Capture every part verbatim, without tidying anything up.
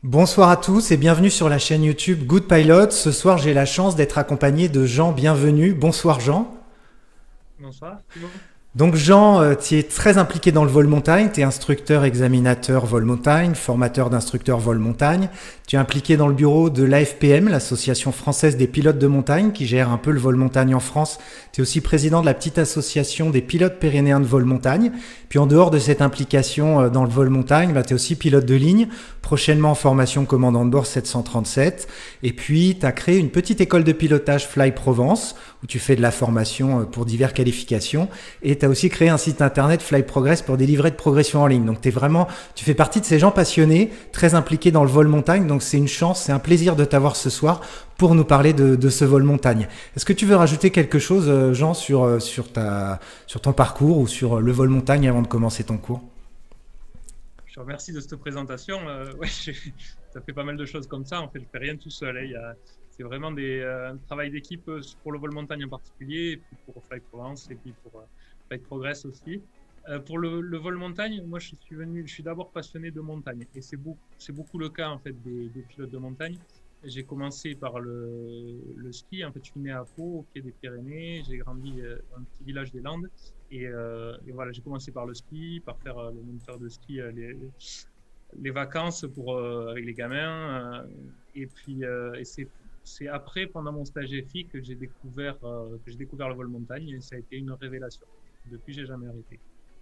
Bonsoir à tous et bienvenue sur la chaîne YouTube Good Pilot. Ce soir, j'ai la chance d'être accompagné de Jean Bienvenu. Bonsoir Jean. Bonsoir, Thibaut. Donc Jean, euh, tu es très impliqué dans le vol montagne, tu es instructeur examinateur vol montagne, formateur d'instructeurs vol montagne. Tu es impliqué dans le bureau de l'A F P M, l'Association française des pilotes de montagne, qui gère un peu le vol montagne en France. Tu es aussi président de la petite association des pilotes pyrénéens de vol montagne. Puis en dehors de cette implication euh, dans le vol montagne, bah, tu es aussi pilote de ligne, prochainement en formation commandant de bord sept cent trente-sept. Et puis tu as créé une petite école de pilotage Fly Provence, où tu fais de la formation euh, pour diverses qualifications. Et tu as aussi créé un site internet Fly Progress pour des livrets de progression en ligne. Donc t'es vraiment, tu fais partie de ces gens passionnés, très impliqués dans le vol montagne. Donc c'est une chance, c'est un plaisir de t'avoir ce soir pour nous parler de, de ce vol montagne. Est-ce que tu veux rajouter quelque chose, euh, Jean, sur, euh, sur, ta, sur ton parcours ou sur le vol montagne avant de commencer ton cours? Je te remercie de cette présentation. Euh, ouais, ça fait pas mal de choses comme ça. En fait, je fais rien tout seul. Hein. Il y a, c'est vraiment des, euh, un travail d'équipe pour le vol montagne en particulier, et puis pour Fly Provence et puis pour euh, Fly Progress aussi. Euh, pour le, le vol montagne, moi, je suis venu, je suis d'abord passionné de montagne, et c'est beaucoup, c'est beaucoup le cas en fait des, des pilotes de montagne. J'ai commencé par le, le ski. En fait, je suis né à Pau, au pied des Pyrénées. J'ai grandi euh, dans un petit village des Landes. Et, euh, et voilà, j'ai commencé par le ski, par faire euh, le moniteur de ski, euh, les, les vacances pour, euh, avec les gamins. Euh, et puis, euh, et c'est, c'est après, pendant mon stage F I, que j'ai découvert, euh, que j'ai découvert le vol montagne. Et ça a été une révélation. Depuis, j'ai jamais arrêté.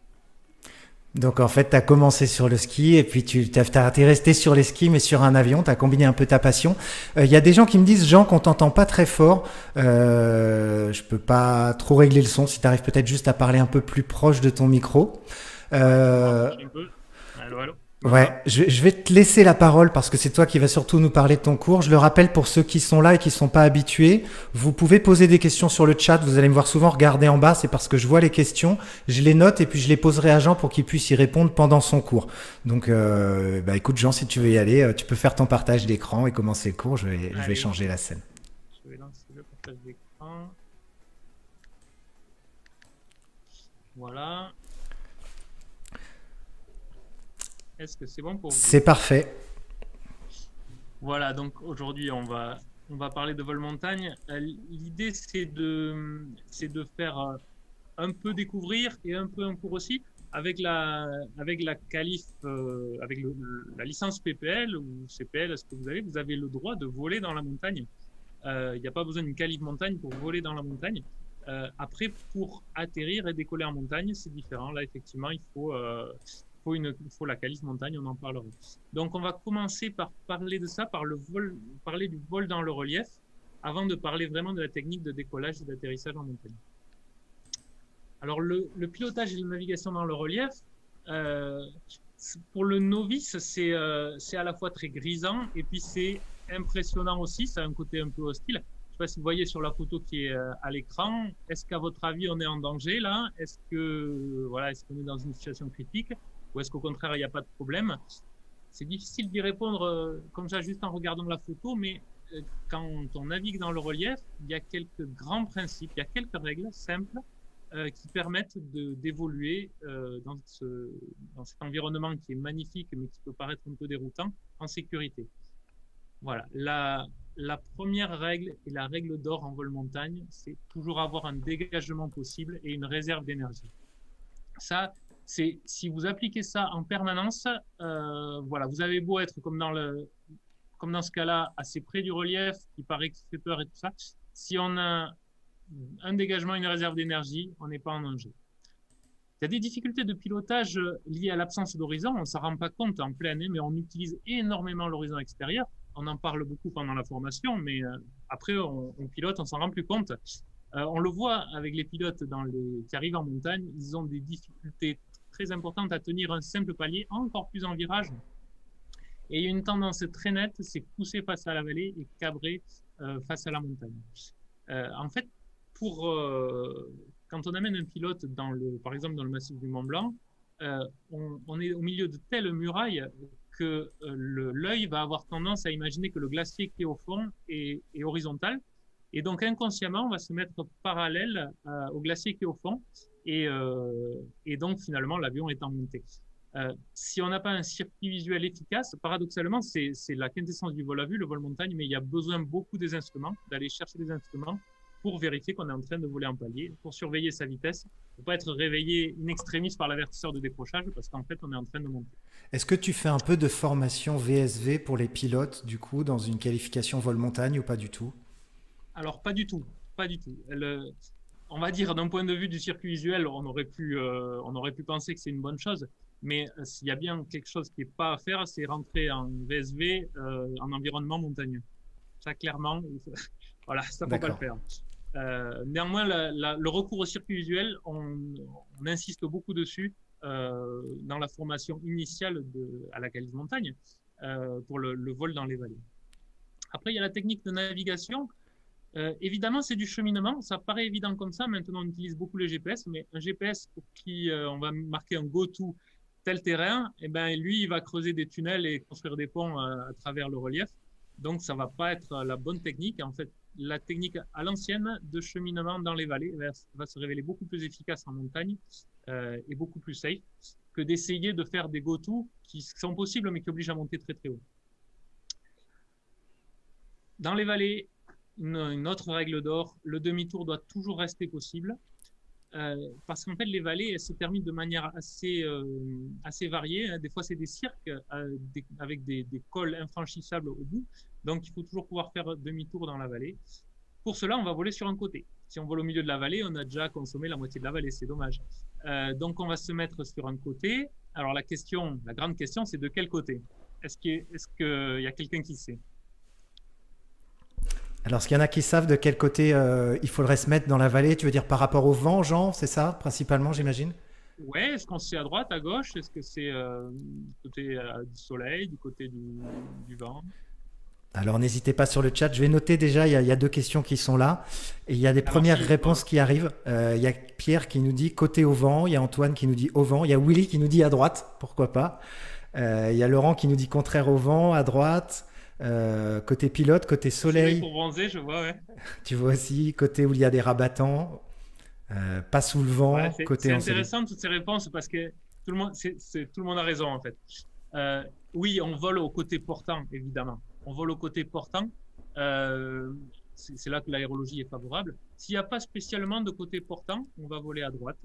Donc en fait, tu as commencé sur le ski et puis tu t'as, t'es resté sur les skis mais sur un avion, tu as combiné un peu ta passion. Il euh, y a des gens qui me disent, Jean, qu'on t'entend pas très fort. Euh, je peux pas trop régler le son, si tu arrives peut-être juste à parler un peu plus proche de ton micro. Ouais, je me Euh, rapproche un peu. Allô, allô, tu Ouais, m'entends? je, je vais te laisser la parole parce que c'est toi qui vas surtout nous parler de ton cours. Je le rappelle pour ceux qui sont là et qui sont pas habitués, vous pouvez poser des questions sur le chat. Vous allez me voir souvent regarder en bas, c'est parce que je vois les questions, je les note et puis je les poserai à Jean pour qu'il puisse y répondre pendant son cours. Donc, euh, bah écoute Jean, si tu veux y aller, euh, tu peux faire ton partage d'écran et commencer le cours. Je vais, je vais Allez, changer la scène. je vais lancer le partage d'écran. Voilà. Est-ce que c'est bon pour vous? C'est parfait. Voilà, donc aujourd'hui, on va, on va parler de vol montagne. Euh, L'idée, c'est de, c'est de faire euh, un peu découvrir et un peu un cours aussi. Avec la, avec la qualif, euh, avec le- le- la licence P P L ou C P L, ce que vous avez, vous avez le droit de voler dans la montagne. Euh, Il n'y a pas besoin d'une qualif montagne pour voler dans la montagne. Euh, après, pour atterrir et décoller en montagne, c'est différent. Là, effectivement, il faut, euh, faut, une, il faut la qualif montagne, on en parlera. Donc, on va commencer par parler de ça, par le vol, parler du vol dans le relief, avant de parler vraiment de la technique de décollage et d'atterrissage en montagne. Alors, le, le pilotage et la navigation dans le relief, euh, pour le novice, c'est euh, c'est à la fois très grisant et puis c'est impressionnant aussi. Ça a un côté un peu hostile. Je ne sais pas si vous voyez sur la photo qui est euh, à l'écran. Est-ce qu'à votre avis, on est en danger là? Est-ce que voilà, est-ce qu'on est dans une situation critique ou est-ce qu'au contraire, il n'y a pas de problème? C'est difficile d'y répondre euh, comme ça juste en regardant la photo, mais euh, quand on navigue dans le relief, il y a quelques grands principes, il y a quelques règles simples euh, qui permettent de, d'évoluer euh, dans, ce, dans cet environnement qui est magnifique, mais qui peut paraître un peu déroutant, en sécurité. Voilà. La, la première règle et la règle d'or en vol montagne, c'est toujours avoir un dégagement possible et une réserve d'énergie. Ça, c'est si vous appliquez ça en permanence, euh, voilà, vous avez beau être comme dans le, comme dans ce cas-là, assez près du relief, qui paraît qui fait peur et tout ça. Si on a un dégagement, une réserve d'énergie, on n'est pas en danger. Il y a des difficultés de pilotage liées à l'absence d'horizon. On ne s'en rend pas compte en pleine, mais on utilise énormément l'horizon extérieur. On en parle beaucoup pendant la formation, mais euh, après, on, on pilote, on s'en rend plus compte. Euh, on le voit avec les pilotes dans les, qui arrivent en montagne, ils ont des difficultés très importantes à tenir un simple palier, encore plus en virage. Et il y a une tendance très nette, c'est pousser face à la vallée et cabrer euh, face à la montagne. Euh, en fait, pour, euh, quand on amène un pilote, dans le, par exemple dans le massif du Mont Blanc, euh, on, on est au milieu de telles murailles que euh, l'œil va avoir tendance à imaginer que le glacier qui est au fond est, est horizontal. Et donc inconsciemment, on va se mettre parallèle euh, au glacier qui est au fond. Et, euh, et donc finalement, l'avion est en montée. Euh, si on n'a pas un circuit visuel efficace, paradoxalement, c'est la quintessence du vol à vue, le vol montagne, mais il y a besoin beaucoup des instruments, d'aller chercher des instruments pour vérifier qu'on est en train de voler en palier, pour surveiller sa vitesse, pour pas être réveillé in extremis par l'avertisseur de décrochage, parce qu'en fait, on est en train de monter. Est-ce que tu fais un peu de formation V S V pour les pilotes, du coup, dans une qualification vol montagne ou pas du tout? Alors, pas du tout, pas du tout. Le, on va dire, d'un point de vue du circuit visuel, on aurait pu, euh, on aurait pu penser que c'est une bonne chose. Mais euh, s'il y a bien quelque chose qui n'est pas à faire, c'est rentrer en V S V euh, en environnement montagneux. Ça, clairement, voilà, ça ne faut pas le faire. Euh, néanmoins, la, la, le recours au circuit visuel, on, on insiste beaucoup dessus euh, dans la formation initiale de, à la qualité montagne euh, pour le, le vol dans les vallées. Après, il y a la technique de navigation. Euh, évidemment, c'est du cheminement. Ça paraît évident comme ça. Maintenant, on utilise beaucoup le G P S, mais un G P S pour qui euh, on va marquer un go-to tel terrain, eh ben, lui, il va creuser des tunnels et construire des ponts euh, à travers le relief. Donc, ça va pas être la bonne technique. En fait, la technique à l'ancienne de cheminement dans les vallées va, va se révéler beaucoup plus efficace en montagne euh, et beaucoup plus safe que d'essayer de faire des go-to qui sont possibles, mais qui obligent à monter très, très haut. Dans les vallées, une, une autre règle d'or, le demi-tour doit toujours rester possible. Euh, parce qu'en fait, les vallées, elles se terminent de manière assez, euh, assez variée. Hein. Des fois, c'est des cirques euh, des, avec des, des cols infranchissables au bout. Donc, il faut toujours pouvoir faire demi-tour dans la vallée. Pour cela, on va voler sur un côté. Si on vole au milieu de la vallée, on a déjà consommé la moitié de la vallée. C'est dommage. Euh, donc, on va se mettre sur un côté. Alors, la question, la grande question, c'est de quel côté? Est-ce qu'il est qu'il y a quelqu'un qui sait? Alors, est-ce qu'il y en a qui savent de quel côté euh, il faudrait se mettre dans la vallée? Tu veux dire par rapport au vent, Jean, c'est ça, principalement, j'imagine? Ouais, est-ce qu'on sait à droite, à gauche? Est-ce que c'est euh, du côté euh, du soleil, du côté du, du vent? Alors, n'hésitez pas sur le chat. Je vais noter déjà, il y, a, il y a deux questions qui sont là. Et il y a des Alors, premières si, réponses ouais. qui arrivent. Euh, il y a Pierre qui nous dit côté au vent. Il y a Antoine qui nous dit au vent. Il y a Willy qui nous dit à droite. Pourquoi pas? euh, Il y a Laurent qui nous dit contraire au vent, à droite. Euh, côté pilote, côté soleil. Pour bronzer, je vois, ouais. Tu vois aussi, côté où il y a des rabattants, euh, pas sous le vent, Voilà, côté c'est ensoleillé. intéressant toutes ces réponses parce que tout le monde, c'est, c'est, tout le monde a raison en fait. Euh, oui, on vole au côté portant, évidemment. On vole au côté portant. Euh, c'est là que l'aérologie est favorable. S'il n'y a pas spécialement de côté portant, on va voler à droite.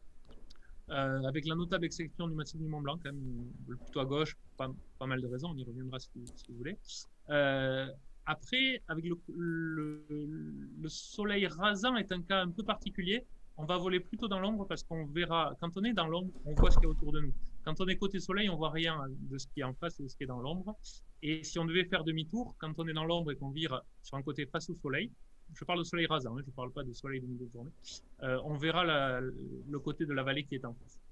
Euh, avec la notable exception du massif du Mont Blanc, quand même, plutôt à gauche, pas, pas mal de raisons, on y reviendra si, si vous voulez. Euh, après, avec le, le, le soleil rasant est un cas un peu particulier. On va voler plutôt dans l'ombre parce qu'on verra, quand on est dans l'ombre, on voit ce qu'il y a autour de nous. Quand on est côté soleil, on voit rien de ce qui est en face et de ce qui est dans l'ombre. Et si on devait faire demi-tour, quand on est dans l'ombre et qu'on vire sur un côté face au soleil, je parle de soleil rasant, hein, je ne parle pas de soleil de milieu de journée, euh, on verra la, le côté de la vallée qui est en face.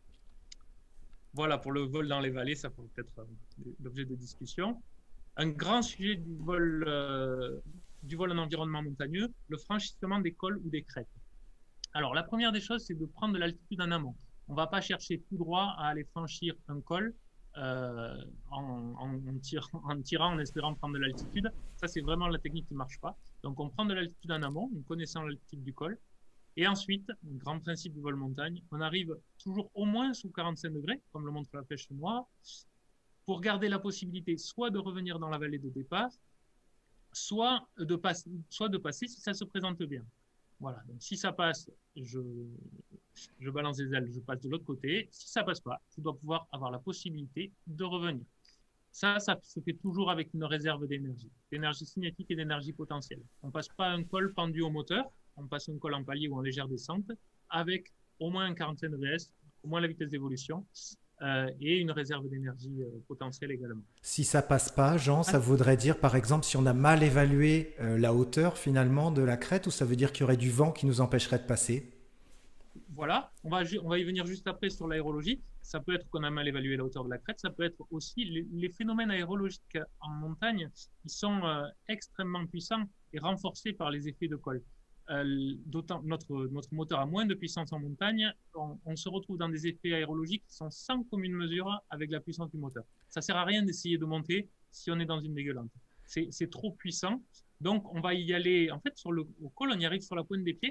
Voilà, pour le vol dans les vallées, ça pourrait peut-être euh, l'objet de discussion. Un grand sujet du vol, euh, du vol en environnement montagneux, le franchissement des cols ou des crêtes. Alors, la première des choses, c'est de prendre de l'altitude en amont. On ne va pas chercher tout droit à aller franchir un col euh, en, en, en, tirant, en tirant, en espérant prendre de l'altitude. Ça, c'est vraiment la technique qui ne marche pas. Donc, on prend de l'altitude en amont, en connaissant l'altitude du col. Et ensuite, le grand principe du vol montagne, on arrive toujours au moins sous quarante-cinq degrés, comme le montre la flèche noire, pour garder la possibilité soit de revenir dans la vallée de départ, soit de, passe, soit de passer si ça se présente bien. Voilà, donc si ça passe, je, je balance les ailes, je passe de l'autre côté. Si ça passe pas, je dois pouvoir avoir la possibilité de revenir. Ça, ça se fait toujours avec une réserve d'énergie, d'énergie cinétique et d'énergie potentielle. On ne passe pas un col pendu au moteur, on passe un col en palier ou en légère descente avec au moins un quarante-cinq degrés, au moins la vitesse d'évolution euh, et une réserve d'énergie euh, potentielle également. Si ça passe pas, Jean, ça voudrait dire par exemple si on a mal évalué euh, la hauteur finalement de la crête, ou ça veut dire qu'il y aurait du vent qui nous empêcherait de passer? Voilà, on va, on va y venir juste après sur l'aérologie. Ça peut être qu'on a mal évalué la hauteur de la crête, ça peut être aussi les, les phénomènes aérologiques en montagne, ils sont euh, extrêmement puissants et renforcés par les effets de col. Euh, d'autant notre, notre moteur a moins de puissance en montagne, on, on se retrouve dans des effets aérologiques qui sont sans commune mesure avec la puissance du moteur. Ça sert à rien d'essayer de monter si on est dans une dégueulante. C'est trop puissant, donc on va y aller, en fait, sur le au col, on y arrive sur la pointe des pieds.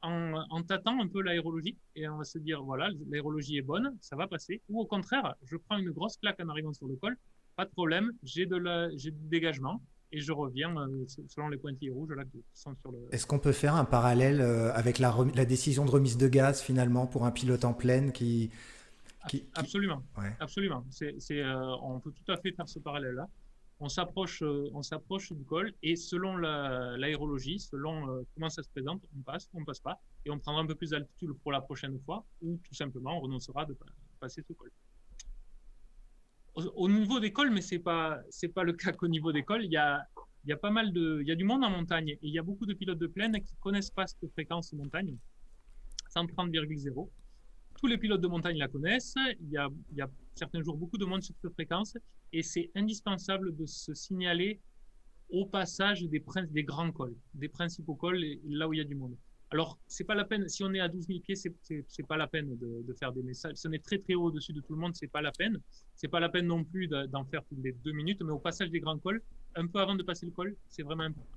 en, en tâtant un peu l'aérologie et on va se dire, voilà, l'aérologie est bonne, ça va passer. Ou au contraire, je prends une grosse claque en arrivant sur le col, pas de problème, j'ai de la, j'ai du dégagement et je reviens euh, selon les pointillés rouges là, qui sont sur le... Est-ce qu'on peut faire un parallèle euh, avec la, la, décision de remise de gaz finalement pour un pilote en plaine qui... qui, qui... Absolument, ouais. absolument. C'est, c'est, euh, on peut tout à fait faire ce parallèle-là. On s'approche, euh, on s'approche du col et selon l'aérologie, la, selon euh, comment ça se présente, on passe, on passe pas et on prendra un peu plus d'altitude pour la prochaine fois ou tout simplement on renoncera de passer ce col. Au, au niveau des cols, mais c'est pas c'est pas le cas qu'au niveau des cols, il y a il y a pas mal de il y a du monde en montagne et il y a beaucoup de pilotes de plaine qui connaissent pas cette fréquence montagne cent trente virgule zéro. Tous les pilotes de montagne la connaissent. Il y a, il y a certains jours beaucoup de monde sur cette fréquence et c'est indispensable de se signaler au passage des, des grands cols, des principaux cols, là où il y a du monde. Alors, c'est pas la peine, si on est à douze mille pieds, c'est pas la peine de, de faire des messages. Si on est très très haut au-dessus de tout le monde, c'est pas la peine. C'est pas la peine non plus d'en faire toutes les deux minutes, mais au passage des grands cols, un peu avant de passer le col, c'est vraiment important.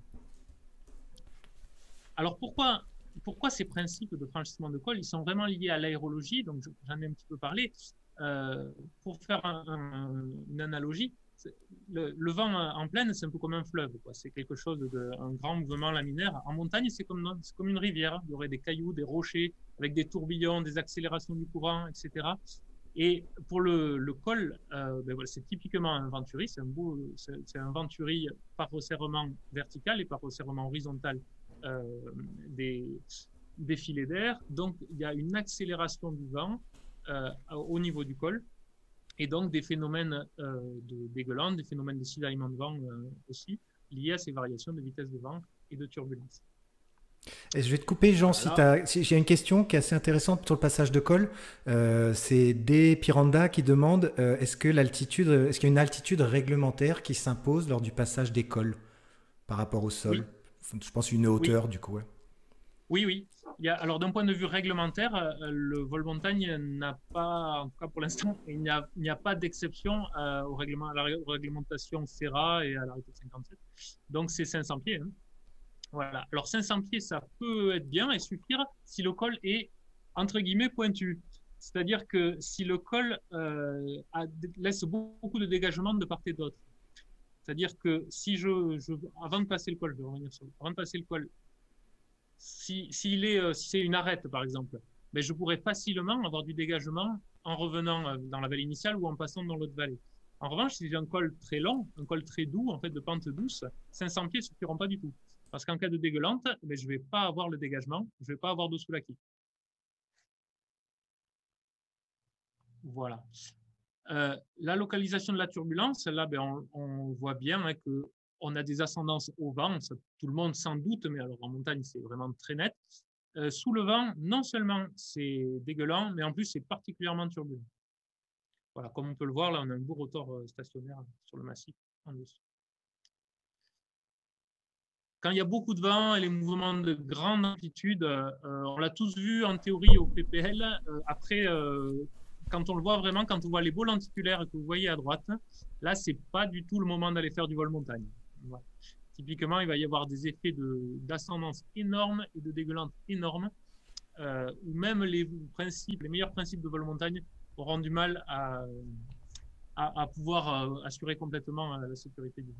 Alors, pourquoi Pourquoi ces principes de franchissement de col, ils sont vraiment liés à l'aérologie, donc j'en ai un petit peu parlé. Euh, pour faire un, un, une analogie, le, le vent en plaine, c'est un peu comme un fleuve, c'est quelque chose de, un grand mouvement laminaire. En montagne, c'est comme, comme une rivière, il y aurait des cailloux, des rochers, avec des tourbillons, des accélérations du courant, et cetera. Et pour le, le col, euh, ben voilà, c'est typiquement un venturi, c'est un, un venturi par resserrement vertical et par resserrement horizontal euh, des, des filets d'air. Donc, il y a une accélération du vent euh, au niveau du col et donc des phénomènes euh, de dégueulant, des phénomènes de cisaillement de vent euh, aussi, liés à ces variations de vitesse de vent et de turbulence. Et je vais te couper, Jean, voilà. si, si j'ai une question qui est assez intéressante sur le passage de col. Euh, c'est D. Piranda qui demande euh, est-ce que l'altitude, est-ce qu'il y a une altitude réglementaire qui s'impose lors du passage des cols par rapport au sol? Oui. Je pense une hauteur, oui. Du coup. Ouais. Oui, oui. Il y a, alors, d'un point de vue réglementaire, le vol montagne n'a pas, en tout cas pour l'instant, il n'y a, a pas d'exception euh, au règlement, à la réglementation FERA et à l'arrêté cinquante-sept. Donc, c'est cinq cents pieds. Hein. Voilà. Alors, cinq cents pieds, ça peut être bien et suffire si le col est, entre guillemets, pointu. C'est-à-dire que si le col euh, a, laisse beaucoup de dégagement de part et d'autre. C'est-à-dire que si je, je, avant de passer le col, je vais revenir sur, avant de passer le col, si, si, est, si c'est une arête, par exemple, ben je pourrais facilement avoir du dégagement en revenant dans la vallée initiale ou en passant dans l'autre vallée. En revanche, si j'ai un col très long, un col très doux, en fait, de pente douce, cinq cents pieds ne suffiront pas du tout. Parce qu'en cas de dégueulante, ben, je ne vais pas avoir le dégagement, je ne vais pas avoir d'eau sous la quille. Voilà. Euh, la localisation de la turbulence, là, ben, on, on voit bien hein, qu'on a des ascendances au vent, ça, tout le monde s'en doute, mais alors en montagne, c'est vraiment très net. Euh, sous le vent, non seulement c'est dégueulant, mais en plus, c'est particulièrement turbulent. Voilà, comme on peut le voir, là, on a un beau rotor stationnaire sur le massif en dessous. Quand il y a beaucoup de vent et les mouvements de grande amplitude, euh, on l'a tous vu en théorie au P P L. Euh, après, euh, quand on le voit vraiment, quand on voit les beaux lenticulaires que vous voyez à droite, là, c'est pas du tout le moment d'aller faire du vol montagne. Voilà. Typiquement, il va y avoir des effets d'ascendance de, énormes et de dégueulante énormes, euh, où même les principes, les meilleurs principes de vol montagne auront du mal à, à, à pouvoir euh, assurer complètement euh, la sécurité du vol.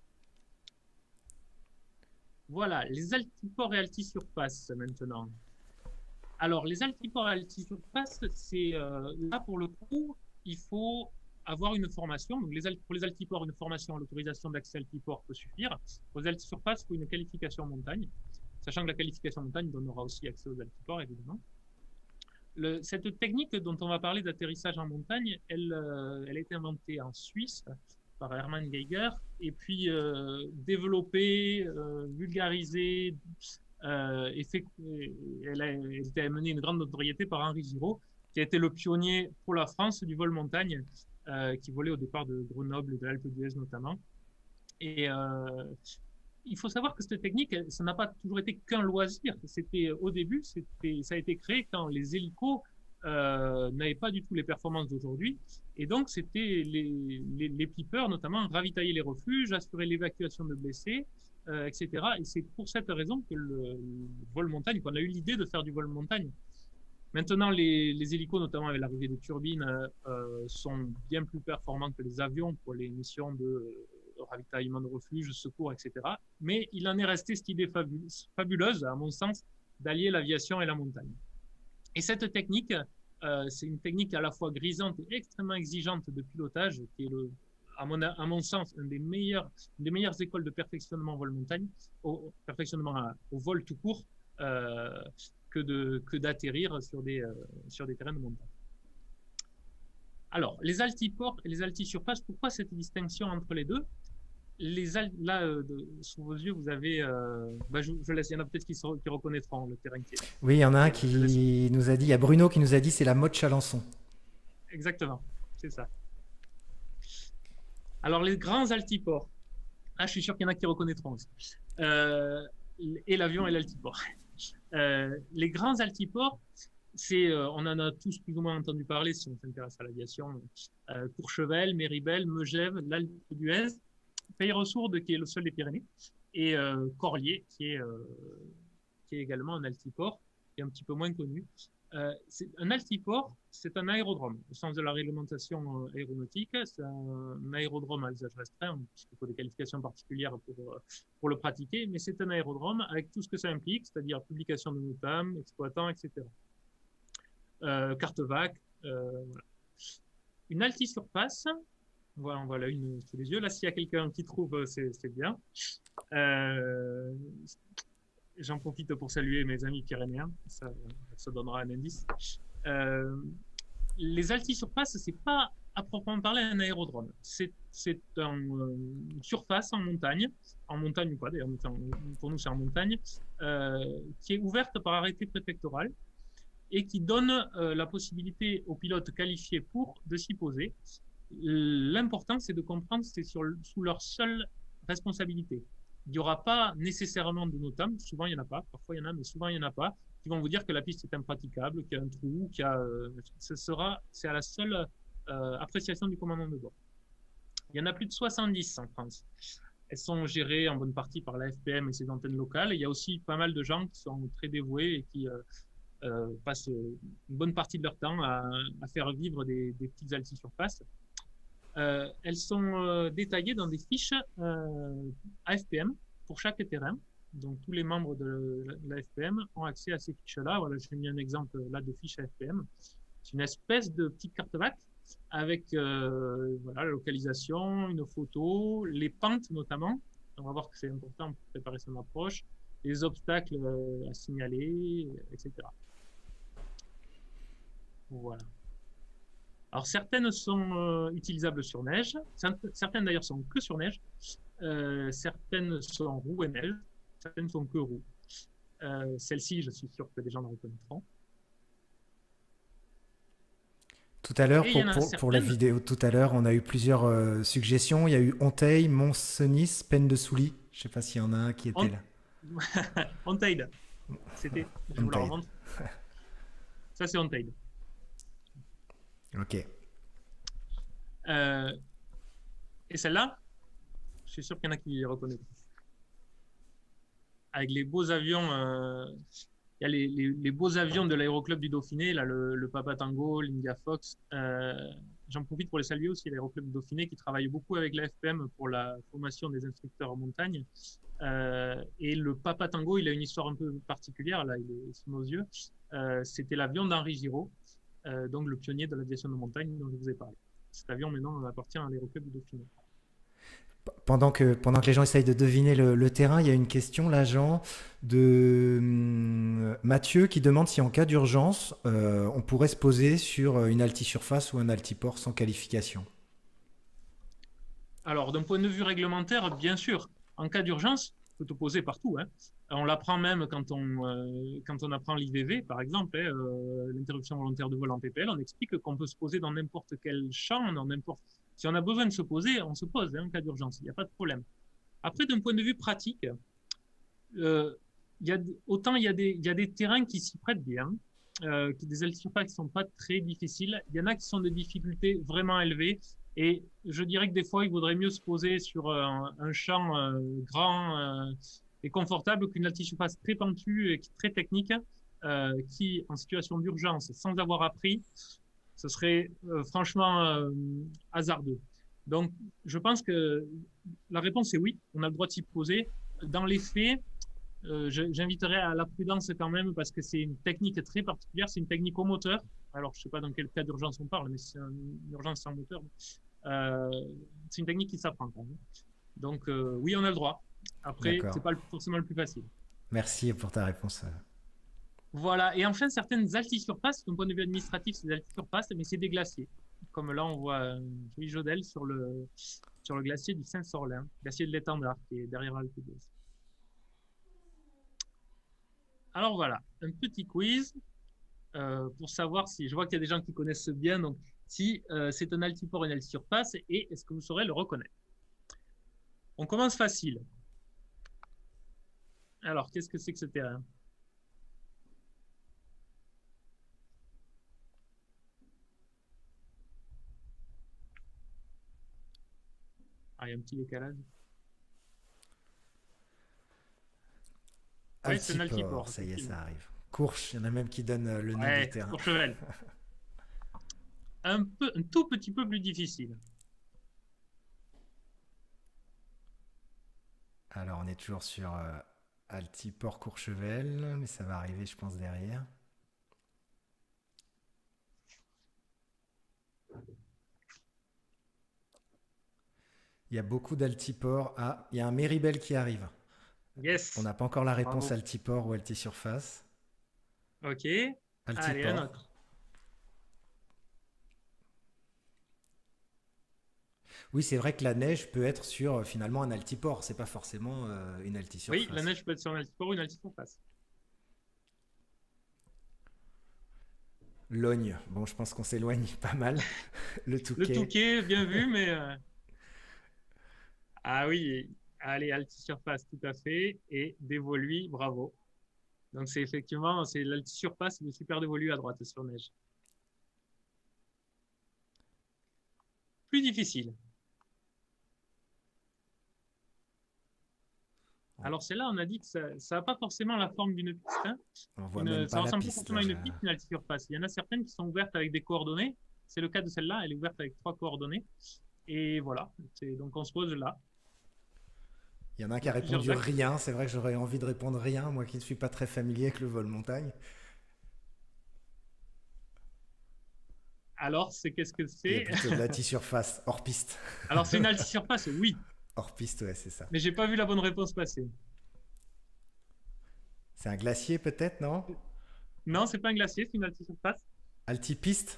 Voilà, les altiports et altisurfaces maintenant. Alors, les altiports et altisurfaces, c'est euh, là pour le coup, il faut avoir une formation. Donc, les, pour les altiports, une formation à l'autorisation d'accès altiport peut suffire. Pour les altisurfaces, il faut une qualification montagne, sachant que la qualification montagne donnera aussi accès aux altiports, évidemment. Le, cette technique dont on va parler d'atterrissage en montagne, elle, euh, elle a été inventée en Suisse par Hermann Geiger, et puis euh, développée, euh, vulgarisée, euh, et fait, elle a, elle a mené une grande notoriété par Henri Giraud, qui a été le pionnier pour la France du vol montagne, euh, qui volait au départ de Grenoble et de l'Alpe d'Huez notamment. Et euh, il faut savoir que cette technique, ça n'a pas toujours été qu'un loisir. C'était au début, c'était, ça a été créé quand les hélicos euh, n'avaient pas du tout les performances d'aujourd'hui. Et donc, c'était les, les, les pippers, notamment, ravitaillaient les refuges, assuraient l'évacuation de blessés, euh, et cetera. Et c'est pour cette raison que le, le vol montagne, qu'on a eu l'idée de faire du vol montagne. Maintenant, les, les hélicos, notamment avec l'arrivée des turbines, euh, sont bien plus performants que les avions pour les missions de euh, ravitaillement de refuges, secours, et cetera. Mais il en est resté cette idée fabuleuse, fabuleuse à mon sens, d'allier l'aviation et la montagne. Et cette technique, euh, c'est une technique à la fois grisante et extrêmement exigeante de pilotage, qui est, le, à, mon, à mon sens, une des meilleures, une des meilleures écoles de perfectionnement au vol montagne, au perfectionnement à, au vol tout court, euh, que de que d'atterrir sur des euh, sur des terrains de montagne. Alors, les altiports et les altisurfaces, pourquoi cette distinction entre les deux? Les al là, euh, de, sous vos yeux, vous avez, euh, bah, je, je laisse, il y en a peut-être qui, qui reconnaîtront le terrain qui est. Oui, il y en a un qui nous a dit, il y a Bruno qui nous a dit, c'est la Motte Chalençon. Exactement, c'est ça. Alors, les grands altiports, là, je suis sûr qu'il y en a qui reconnaîtront aussi. Euh, et l'avion et l'altiport. Euh, les grands altiports, c'est, euh, on en a tous plus ou moins entendu parler si on s'intéresse à l'aviation. Euh, Courchevel, Méribel, Megève, l'Alpe d'Huez, Peyresourde qui est le seul des Pyrénées, et euh, Corlier qui est, euh, qui est également un altiport, qui est un petit peu moins connu. Euh, un altiport, c'est un aérodrome. Au sens de la réglementation euh, aéronautique, c'est un aérodrome à usage restreint, puisqu'il faut des qualifications particulières pour, euh, pour le pratiquer, mais c'est un aérodrome avec tout ce que ça implique, c'est-à-dire publication de notam, exploitants, et cetera. Euh, carte V A C, euh, voilà. Une altisurface, voilà, voilà une sous les yeux. Là, s'il y a quelqu'un qui trouve, c'est bien. Euh, J'en profite pour saluer mes amis pyrénéens, ça, ça donnera un indice. Euh, les altisurfaces, c'est pas à proprement parler un aérodrome. C'est un, euh, une surface en montagne, en montagne ou pas d'ailleurs, pour nous c'est en montagne, euh, qui est ouverte par arrêté préfectoral et qui donne euh, la possibilité aux pilotes qualifiés pour de s'y poser. L'important, c'est de comprendre que c'est sous leur seule responsabilité. Il n'y aura pas nécessairement de notam, souvent il n'y en a pas, parfois il y en a, mais souvent il n'y en a pas, qui vont vous dire que la piste est impraticable, qu'il y a un trou, qu'il y a, euh, ce sera, c'est à la seule euh, appréciation du commandant de bord. Il y en a plus de soixante-dix en France. Elles sont gérées en bonne partie par l'A F P M et ses antennes locales. Et il y a aussi pas mal de gens qui sont très dévoués et qui euh, euh, passent une bonne partie de leur temps à, à faire vivre des, des petites altisurfaces. Euh, elles sont euh, détaillées dans des fiches euh, A F P M pour chaque terrain. Donc, tous les membres de l'A F P M ont accès à ces fiches-là. Voilà, j'ai mis un exemple là de fiche A F P M. C'est une espèce de petite carte V A C avec euh, voilà, la localisation, une photo, les pentes notamment. On va voir que c'est important pour préparer son approche, les obstacles euh, à signaler, et cetera. Voilà. Alors, certaines sont euh, utilisables sur neige. Certaines, d'ailleurs, sont que sur neige. Euh, certaines sont roue et neige. Certaines sont que roue. Euh, Celle-ci, je suis sûr que les gens la reconnaîtront. Tout à l'heure, pour, pour, pour, la vidéo tout à l'heure, on a eu plusieurs euh, suggestions. Il y a eu Onteil, Mont-Cenis, Peine de Soulis. Je ne sais pas s'il y en a un qui était On... là. Onteil. C'était, je vous la remontre. Ça, c'est Onteil. Ok. Euh, et celle-là, je suis sûr qu'il y en a qui les reconnaissent. Avec les beaux avions, euh, il y a les, les, les beaux avions de l'aéroclub du Dauphiné, là, le, le Papa Tango, l'India Fox. Euh, J'en profite pour les saluer aussi, l'aéroclub du Dauphiné qui travaille beaucoup avec l'A F P M pour la formation des instructeurs en montagne. Euh, et le Papa Tango, il a une histoire un peu particulière, là, il est sous nos yeux. Euh, C'était l'avion d'Henri Giraud. Euh, donc le pionnier de l'aviation de montagne dont je vous ai parlé. Cet avion maintenant appartient à l'aéroclub du Dauphiné. Pendant que, pendant que les gens essayent de deviner le, le terrain, il y a une question là, Jean, de hum, Mathieu qui demande si en cas d'urgence, euh, on pourrait se poser sur une altisurface ou un altiport sans qualification. Alors d'un point de vue réglementaire, bien sûr, en cas d'urgence, on peut te poser partout. Hein. On l'apprend même quand on, euh, quand on apprend l'I V V, par exemple, hein, euh, l'interruption volontaire de vol en P P L, on explique qu'on peut se poser dans n'importe quel champ, dans n'importe. Si on a besoin de se poser, on se pose hein, en cas d'urgence, il n'y a pas de problème. Après, d'un point de vue pratique, euh, y a, autant il y, a des, y a des terrains qui s'y prêtent bien, euh, qui- des altisurfaces qui sont pas très difficiles. Il y en a qui sont de difficultés vraiment élevées. Et je dirais que des fois, il vaudrait mieux se poser sur euh, un, un champ euh, grand euh, et confortable qu'une altisurface très pentue et qui- très technique, euh, qui, en situation d'urgence, sans avoir appris, ce serait euh, franchement euh, hasardeux. Donc, je pense que la réponse est oui, on a le droit de s'y poser. Dans les faits, euh, je- j'inviterais à la prudence quand même parce que c'est une technique très particulière, c'est une technique au moteur. Alors, je sais pas dans quel cas d'urgence on parle, mais c'est une urgence sans moteur. Euh, c'est une technique qui s'apprend quand même. Donc, euh, oui, on a le droit. Après, D'accord. c'est pas le- forcément le plus facile. Merci pour ta réponse. Voilà. Et enfin, certaines altisurfaces, d'un point de vue administratif, c'est des altisurfaces, mais c'est des glaciers. Comme là, on voit un joli Jodel sur le, sur le glacier du Saint-Sorlin, glacier de l'Étendard, qui est derrière Alpe d'Huez. Alors voilà, un petit quiz euh, pour savoir si, je vois qu'il y a des gens qui connaissent bien, donc si euh, c'est un altiport ou une altisurface, et est-ce que vous saurez le reconnaître? On commence facile. Alors, qu'est-ce que c'est que ce terrain? Ah, il y a un petit décalage. Oui, c'est un Altiport, altiport, ça y est, effectivement. ça arrive. Courche, il y en a même qui donnent euh, le nom du Ouais, terrain. Courchevel. Un peu, un tout petit peu plus difficile. Alors, on est toujours sur euh, Altiport Courchevel, mais ça va arriver, je pense, derrière. Il y a beaucoup d'altiports. Ah, il y a un Méribel qui arrive. On Yes, n'a pas encore la réponse bravo. altiport ou altisurface. Ok, allez, un Altiport. autre. Oui, c'est vrai que la neige peut être sur euh, finalement un altiport. C'est pas forcément euh, une Oui, la altisurface. neige peut être sur un altiport ou une altisurface. Logne. Bon, je pense qu'on s'éloigne pas mal. Le Le Touquet. Touquet, bien vu, mais... euh, ah oui, allez, altisurface, tout à fait. Et dévolu, bravo. Donc c'est effectivement, c'est l'altisurface, le super dévolu à droite sur neige. Plus difficile. Alors c'est là, on a dit que ça n'a pas forcément la forme d'une piste, hein. On voit Une, même ça pas la ressemble pas piste forcément là. à je- une piste, une altisurface. Il y en a certaines qui sont ouvertes avec des coordonnées. C'est le cas de celle-là, elle est ouverte avec trois coordonnées. Et voilà, c'est, donc on se pose là. Il y en a un Il qui y a a plusieurs répondu axes. rien. C'est vrai que j'aurais envie de répondre rien, moi qui ne suis pas très familier avec le vol montagne. Alors, c'est qu'est-ce que Il y a c'est? plutôt de l'altisurface, hors piste. Alors, c'est une altisurface, oui, Hors piste, ouais, c'est ça. mais j'ai pas vu la bonne réponse passer. C'est un glacier peut-être, non? Non, c'est pas un glacier, c'est une altisurface. Altipiste?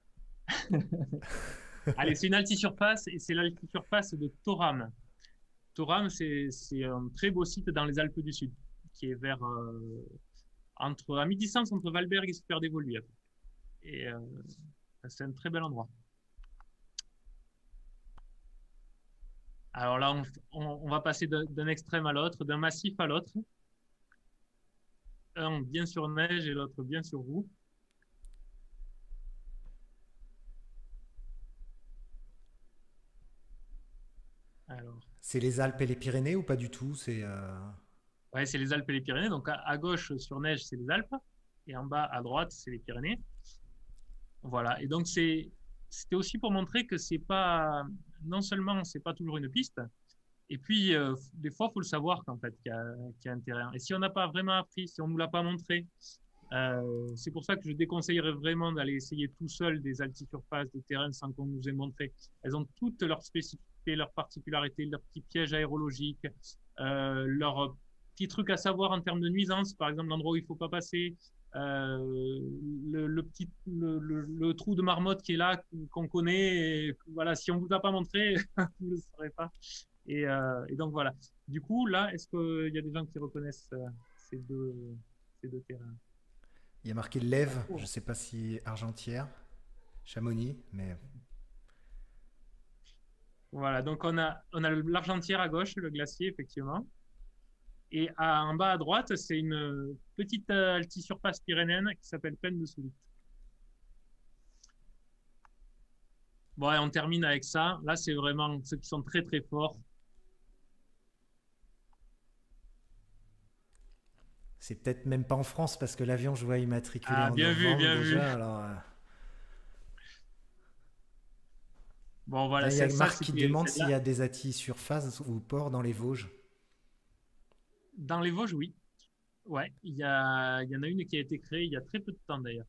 Allez, c'est une altisurface et c'est l'altisurface de Toram. Toram, c'est c'est un très beau site dans les Alpes du Sud, qui est vers euh, entre à mi-distance entre Valberg et Super d'Évoluy. Et euh, c'est un très bel endroit. Alors là, on, on, on va passer d'un d'un extrême à l'autre, d'un massif à l'autre. Un bien sur neige et l'autre bien sur roue. Alors, C'est les Alpes et les Pyrénées ou pas du tout? C'est euh, ouais, c'est les Alpes et les Pyrénées. Donc à, à gauche sur neige, c'est les Alpes, et en bas à droite, c'est les Pyrénées. Voilà. Et donc c'est c'était aussi pour montrer que c'est pas non seulement c'est pas toujours une piste, et puis euh, des fois faut le savoir qu'en fait qu'il y a, qu'il y a un terrain. Et si on n'a pas vraiment appris, si on nous l'a pas montré, euh, c'est pour ça que je déconseillerais vraiment d'aller essayer tout seul des altisurfaces, des terrains sans qu'on nous ait montré. Elles ont toutes leurs spécificités, leurs particularités, leurs petits pièges aérologiques, euh, leurs petits trucs à savoir en termes de nuisance, par exemple l'endroit où il faut pas passer, euh, le, le petit le, le, le trou de marmotte qui est là qu'on connaît. Et, voilà, si on vous a pas montré, vous ne le saurez pas. Et, euh, et donc voilà. Du coup, là, est-ce qu'il y a des gens qui reconnaissent euh, ces deux ces deux terrains? il y a marqué l'Ève, je sais pas si Argentière, Chamonix, mais Voilà, donc on a, on a l'Argentière à gauche, le glacier, effectivement. Et à, en bas à droite, c'est une petite euh, altisurface pyrénéenne qui s'appelle Plaine de Soulis. Bon, et on termine avec ça. Là, c'est vraiment ceux qui sont très très forts. C'est peut-être même pas en France parce que l'avion, je vois immatriculé Ah, en bien vu, novembre bien vu. déjà. Alors, euh, Bon, voilà, là, il y c'est a ça, Marc qui c'était demande s'il y celle-là. a des attis surface ou ports dans les Vosges. Dans les Vosges, oui. Ouais, il y a, il y en a une qui a été créée il y a très peu de temps d'ailleurs.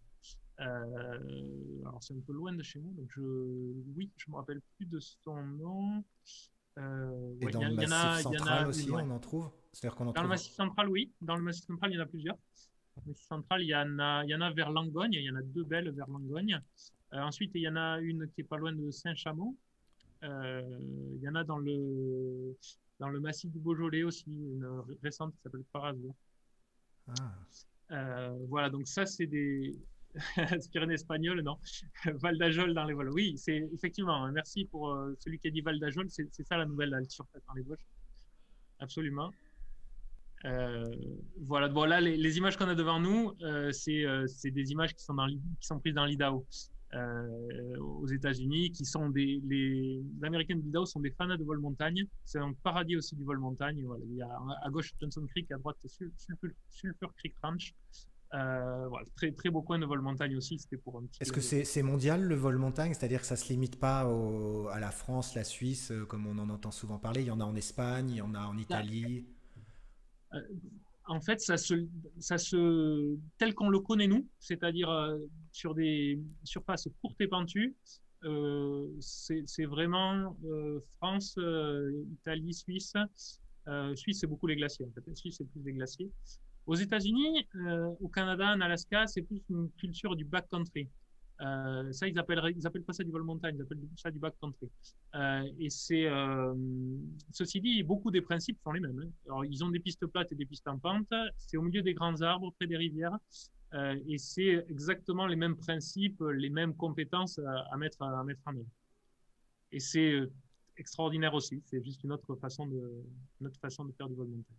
Euh, alors c'est un peu loin de chez moi, donc je, oui, je me rappelle plus de son nom. Euh, Et ouais, il dans y, le a- il y en massif a, il y en central a une, aussi, ouais. on en trouve. C'est-à-dire qu'on en Dans le trouve. Massif central, oui. Dans le Massif central, il y en a plusieurs. Dans le Massif central, il y en a, il y en a vers Langogne. Il y en a deux belles vers Langogne. Euh, ensuite, il y en a une qui est pas loin de Saint-Chamond. Euh, il y en a dans le, dans le Massif du Beaujolais aussi, une récente qui s'appelle Parasol. Ah. Euh, voilà, donc ça, c'est des Pyrénées espagnoles, non. Val d'Ajol dans les Vosges. Oui, c'est effectivement, merci pour euh, celui qui a dit Val d'Ajol, c'est c'est ça la nouvelle altitude dans les Vosges. Absolument. Euh, voilà, bon là, les, les images qu'on a devant nous, euh, c'est euh, c'est des images qui sont, dans, l'I- qui sont prises dans l'Idaho, euh, aux États-Unis, qui sont des, les, les Américains de l'Idaho sont des fans de vol montagne. C'est un paradis aussi du vol montagne. Voilà, il y a à gauche Johnson Creek, à droite Sul- Sulphur, Sulphur Creek Ranch. Euh, voilà, très très beau coin de vol montagne aussi. C'était pour un petit Est-ce peu que de. c'est c'est mondial le vol montagne? C'est-à-dire que ça se limite pas au- à la France, la Suisse, euh, comme on en entend souvent parler. Il y en a en Espagne, il y en a en Là, Italie. euh, en fait, ça se, ça se, tel qu'on le connaît nous, c'est-à-dire euh, sur des surfaces courtes et pentues, euh, c'est c'est vraiment euh, France, euh, Italie, Suisse. Euh, Suisse, c'est beaucoup les glaciers. En fait, Suisse, c'est plus des glaciers. Aux États-Unis, euh, au Canada, en Alaska, c'est plus une culture du backcountry. Euh, ça, ils appelleraient, ils appellent pas ça du vol montagne, ils appellent ça du backcountry. Euh, et c'est, euh, ceci dit, beaucoup des principes sont les mêmes. Hein. Alors, ils ont des pistes plates et des pistes en pente. C'est au milieu des grands arbres, près des rivières. Euh, et c'est exactement les mêmes principes, les mêmes compétences à, à mettre, à mettre en œuvre. Et c'est euh, extraordinaire aussi. C'est juste une autre façon de, une autre façon de faire du vol montagne.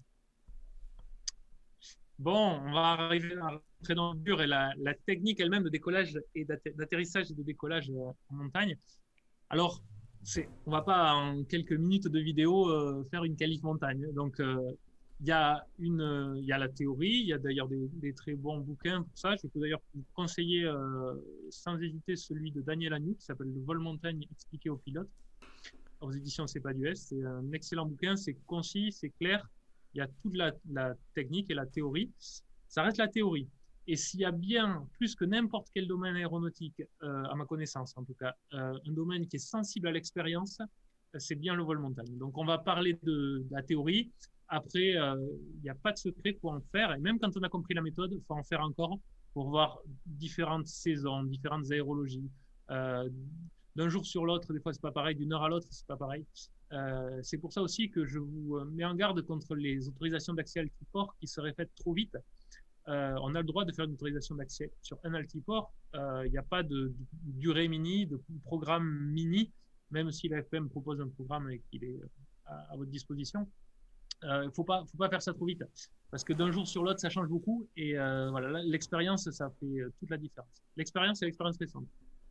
Bon, on va arriver à rentrer dans le dur et la, la technique elle-même de décollage et d'atterrissage et de décollage euh, en montagne. Alors, c'est, on va pas en quelques minutes de vidéo euh, faire une qualif montagne. Donc, euh, il y a une, euh, il y a la théorie. Il y a d'ailleurs des, des très bons bouquins pour ça. Je peux d'ailleurs vous conseiller euh, sans hésiter celui de Daniel Agnew qui s'appelle Le vol montagne expliqué aux pilotes aux éditions C'est pas du S. C'est un excellent bouquin. C'est concis, c'est clair. Il y a toute la, la technique et la théorie. Ça reste la théorie. Et s'il y a bien, plus que n'importe quel domaine aéronautique, euh, à ma connaissance en tout cas, euh, un domaine qui est sensible à l'expérience, c'est bien le vol montagne. Donc on va parler de, de la théorie. Après, il euh, n'y a pas de secret pour en faire. Et même quand on a compris la méthode, il faut en faire encore pour voir différentes saisons, différentes aérologies. Euh, d'un jour sur l'autre, des fois c'est pas pareil, d'une heure à l'autre c'est pas pareil. Euh, c'est pour ça aussi que je vous mets en garde contre les autorisations d'accès altiport qui seraient faites trop vite. Euh, on a le droit de faire une autorisation d'accès sur un altiport. Il euh, n'y a pas de, de durée mini, de programme mini, même si la F P M propose un programme et qu'il est à, à votre disposition. Il euh, ne faut pas, faut pas faire ça trop vite, parce que d'un jour sur l'autre, ça change beaucoup. Et euh, voilà, l'expérience, ça fait toute la différence. L'expérience, c'est l'expérience récente.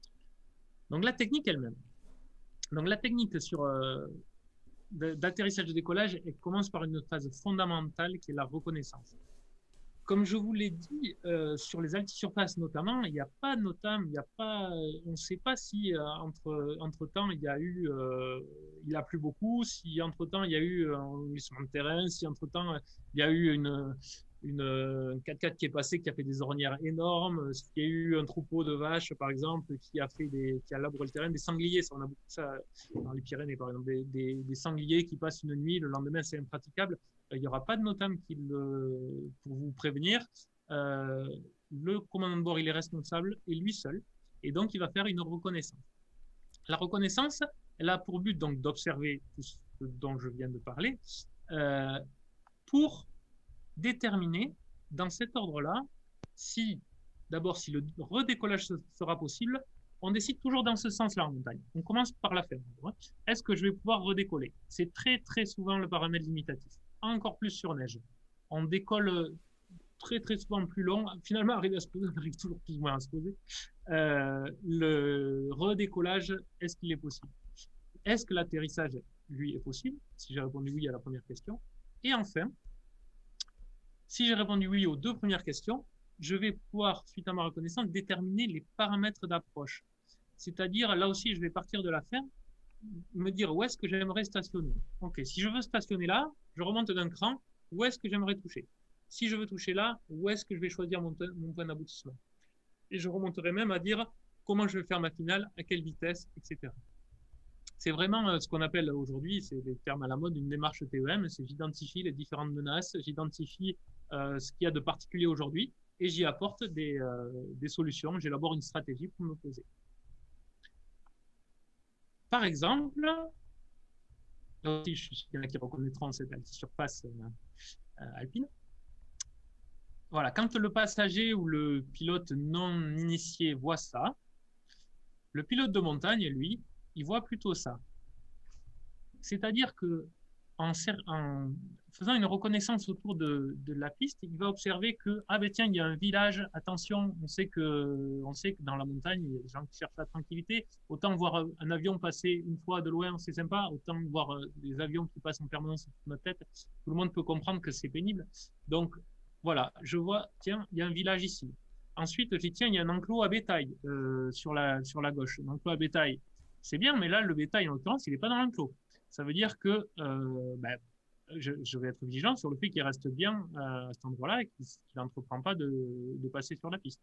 Donc la technique elle-même. Donc la technique sur euh, d'atterrissage de décollage, elle commence par une phase fondamentale qui est la reconnaissance. Comme je vous l'ai dit, euh, sur les altisurfaces notamment, il n'y a pas notamment, il n'y a pas, on ne sait pas si euh, entre entre temps il y a eu, euh, il a plu beaucoup, si entre temps il y a eu un glissement de terrain, si entre temps il y a eu une une quatre-quatre qui est passé, qui a fait des ornières énormes, s'il y a eu un troupeau de vaches, par exemple, qui a fait des, qui a labouré le terrain, des sangliers, ça, on a beaucoup ça dans les Pyrénées, par exemple, des, des, des sangliers qui passent une nuit, le lendemain, c'est impraticable. Il n'y aura pas de NOTAM qui le, pour vous prévenir. Euh, le commandant de bord, il est responsable, et lui seul. Et donc, il va faire une reconnaissance. La reconnaissance, elle a pour but, donc, d'observer tout ce dont je viens de parler, euh, pour déterminer dans cet ordre-là si, d'abord, si le redécollage sera possible. On décide toujours dans ce sens-là en montagne. On commence par la ferme. Est-ce que je vais pouvoir redécoller? C'est très, très souvent le paramètre limitatif. Encore plus sur neige. on décolle très très souvent plus long. Finalement, arriver à se poser, on arrive toujours plus ou moins à se poser. Euh, le redécollage, est-ce qu'il est possible? Est-ce que l'atterrissage, lui, est possible? Si j'ai répondu oui à la première question. Et enfin, si j'ai répondu oui aux deux premières questions, je vais pouvoir, suite à ma reconnaissance, déterminer les paramètres d'approche. C'est-à-dire, là aussi, je vais partir de la fin, me dire où est-ce que j'aimerais stationner. Ok, si je veux stationner là, je remonte d'un cran, où est-ce que j'aimerais toucher? Si je veux toucher là, où est-ce que je vais choisir mon, mon point d'aboutissement? Et je remonterai même à dire comment je vais faire ma finale, à quelle vitesse, et cetera. C'est vraiment euh, ce qu'on appelle aujourd'hui, c'est des termes à la mode, une démarche T E M, c'est j'identifie les différentes menaces, j'identifie euh, ce qu'il y a de particulier aujourd'hui et j'y apporte des, euh, des solutions, j'élabore une stratégie pour me poser. Par exemple, là aussi, je suis quelqu'un qui reconnaîtront cette surface euh, euh, alpine. Voilà, quand le passager ou le pilote non initié voit ça, le pilote de montagne, lui, il voit plutôt ça. C'est-à-dire que en, en, faisant une reconnaissance autour de, de la piste, il va observer que ah ben tiens, il y a un village, attention, on sait que on sait que dans la montagne, il y a des gens qui cherchent la tranquillité. Autant voir un avion passer une fois de loin, c'est sympa. Autant voir des avions qui passent en permanence sur notre tête, tout le monde peut comprendre que c'est pénible. Donc voilà, je vois, tiens, il y a un village ici. Ensuite, je dis tiens, il y a un enclos à bétail euh, sur la sur la gauche, un enclos à bétail. C'est bien, mais là, le bétail, en l'occurrence, il n'est pas dans l'enclos. Ça veut dire que euh, ben, je, je vais être vigilant sur le fait qu'il reste bien euh, à cet endroit-là et qu'il n'entreprend pas de, de passer sur la piste.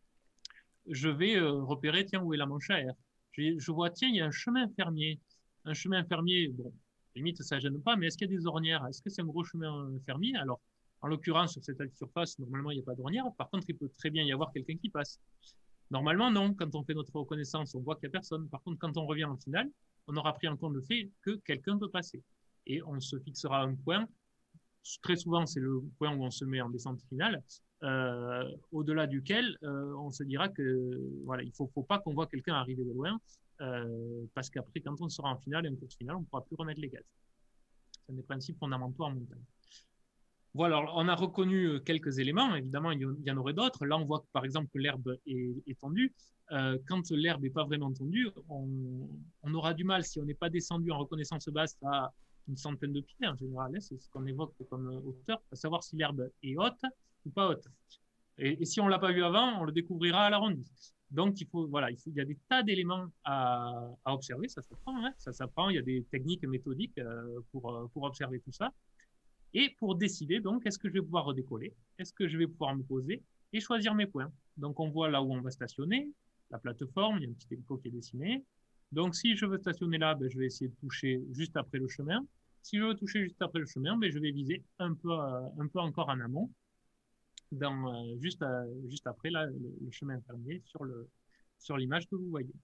Je vais euh, repérer, tiens, où est la manche à air. Je, je vois, tiens, il y a un chemin fermier. Un chemin fermier, bon, limite, ça gêne pas, mais est-ce qu'il y a des ornières? Est-ce que c'est un gros chemin fermier? Alors, en l'occurrence, sur cette surface, normalement, il n'y a pas d'ornière. Par contre, il peut très bien y avoir quelqu'un qui passe. Normalement, non. Quand on fait notre reconnaissance, on voit qu'il n'y a personne. Par contre, quand on revient en finale, on aura pris en compte le fait que quelqu'un peut passer. Et on se fixera un point. Très souvent, c'est le point où on se met en descente finale, euh, au-delà duquel euh, on se dira que voilà, il faut, faut pas qu'on voit quelqu'un arriver de loin, euh, parce qu'après, quand on sera en finale, et en course finale, on ne pourra plus remettre les gaz. C'est un des principes fondamentaux en montagne. Voilà, alors, on a reconnu quelques éléments. Évidemment, il y en aurait d'autres. Là, on voit que, par exemple, que l'herbe est, est tendue. Euh, quand l'herbe n'est pas vraiment tendue, on, on aura du mal, si on n'est pas descendu en reconnaissance basse à une centaine de pieds en général, hein, c'est ce qu'on évoque comme hauteur, à savoir si l'herbe est haute ou pas haute. Et, et si on l'a pas vu avant, on le découvrira à l'arrondi. Donc, il faut, voilà, il, faut, il y a des tas d'éléments à, à observer. Ça s'apprend, hein, ça s'apprend. Il y a des techniques méthodiques euh, pour, pour observer tout ça. Et pour décider, donc, est-ce que je vais pouvoir redécoller? Est-ce que je vais pouvoir me poser et choisir mes points? Donc, on voit là où on va stationner, la plateforme, il y a un petit hélico qui est dessiné. Donc, si je veux stationner là, ben, je vais essayer de toucher juste après le chemin. Si je veux toucher juste après le chemin, ben, je vais viser un peu, euh, un peu encore en amont, dans, euh, juste, à, juste après là, le, le chemin fermier sur le, sur l'image que vous voyez.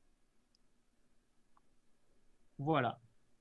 Voilà.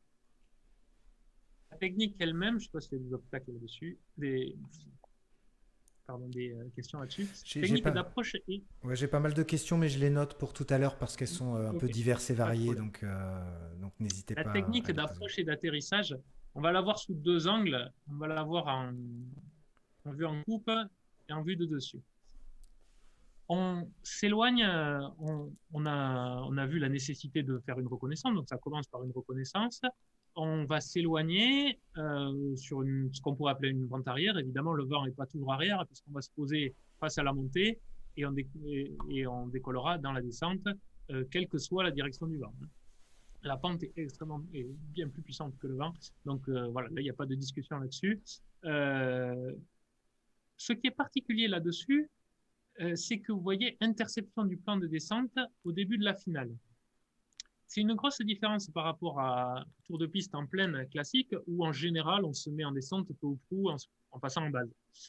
La technique elle-même, je ne sais pas s'il y a des obstacles là-dessus, des, pardon, des euh, questions là-dessus. Technique d'approche et... Ouais, j'ai pas mal de questions, mais je les note pour tout à l'heure parce qu'elles sont euh, un okay. peu diverses et variées, donc, euh, donc n'hésitez pas. La technique d'approche et d'atterrissage, on va la voir sous deux angles. On va la voir en, en vue en coupe et en vue de dessus. On s'éloigne, on, on, a, on a vu la nécessité de faire une reconnaissance, donc ça commence par une reconnaissance. On va s'éloigner euh, sur une, ce qu'on pourrait appeler une pente arrière. Évidemment, le vent n'est pas toujours arrière puisqu'on va se poser face à la montée et on, dé, et, et on décollera dans la descente, euh, quelle que soit la direction du vent. La pente est extrêmement, est bien plus puissante que le vent. Donc euh, voilà, là, il n'y a pas de discussion là-dessus. Euh, ce qui est particulier là-dessus, euh, c'est que vous voyez interception du plan de descente au début de la finale. C'est une grosse différence par rapport à tour de piste en plaine classique où en général on se met en descente peu ou prou en, en passant en base.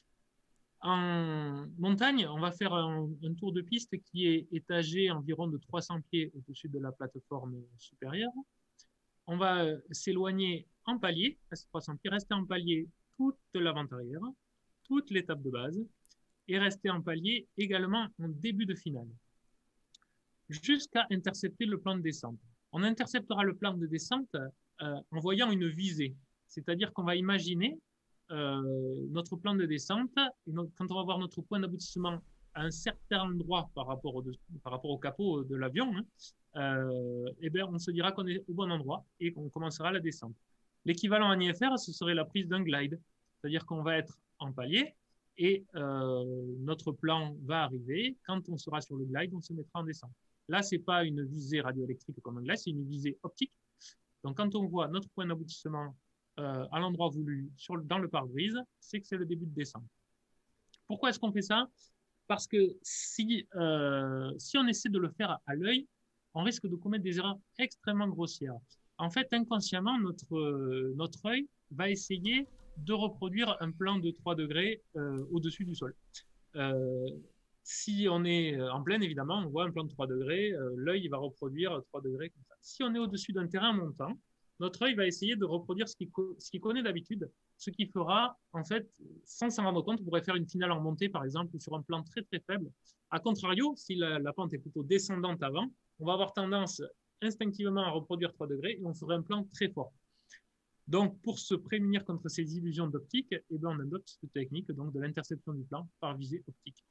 En montagne, on va faire un, un tour de piste qui est étagé environ de trois cents pieds au-dessus de la plateforme supérieure. On va s'éloigner en palier, à ces trois cents pieds, rester en palier toute l'avant-arrière, toute l'étape de base, et rester en palier également en début de finale, jusqu'à intercepter le plan de descente. On interceptera le plan de descente euh, en voyant une visée, c'est-à-dire qu'on va imaginer euh, notre plan de descente, et notre, quand on va voir notre point d'aboutissement à un certain endroit par rapport au, par rapport au capot de l'avion, hein, euh, eh bien, on se dira qu'on est au bon endroit et qu'on commencera la descente. L'équivalent en I F R, ce serait la prise d'un glide, c'est-à-dire qu'on va être en palier et euh, notre plan va arriver. Quand on sera sur le glide, on se mettra en descente. Là, c'est pas une visée radioélectrique comme un glide, c'est une visée optique. Donc, quand on voit notre point d'aboutissement euh, à l'endroit voulu sur, dans le pare-brise, c'est que c'est le début de descente. Pourquoi est-ce qu'on fait ça? Parce que si, euh, si on essaie de le faire à l'œil, on risque de commettre des erreurs extrêmement grossières. En fait, inconsciemment, notre, euh, notre œil va essayer de reproduire un plan de trois degrés euh, au-dessus du sol. Euh, si on est en pleine, évidemment, on voit un plan de trois degrés, euh, l'œil va reproduire trois degrés comme ça. Si on est au-dessus d'un terrain montant, notre œil va essayer de reproduire ce qu'il qu connaît d'habitude, ce qui fera, en fait, sans s'en rendre compte, on pourrait faire une finale en montée, par exemple, ou sur un plan très très faible. A contrario, si la, la pente est plutôt descendante avant, on va avoir tendance instinctivement à reproduire trois degrés et on ferait un plan très fort. Donc, pour se prémunir contre ces illusions d'optique, eh ben, on adopte cette technique donc, de l'interception du plan par visée optique.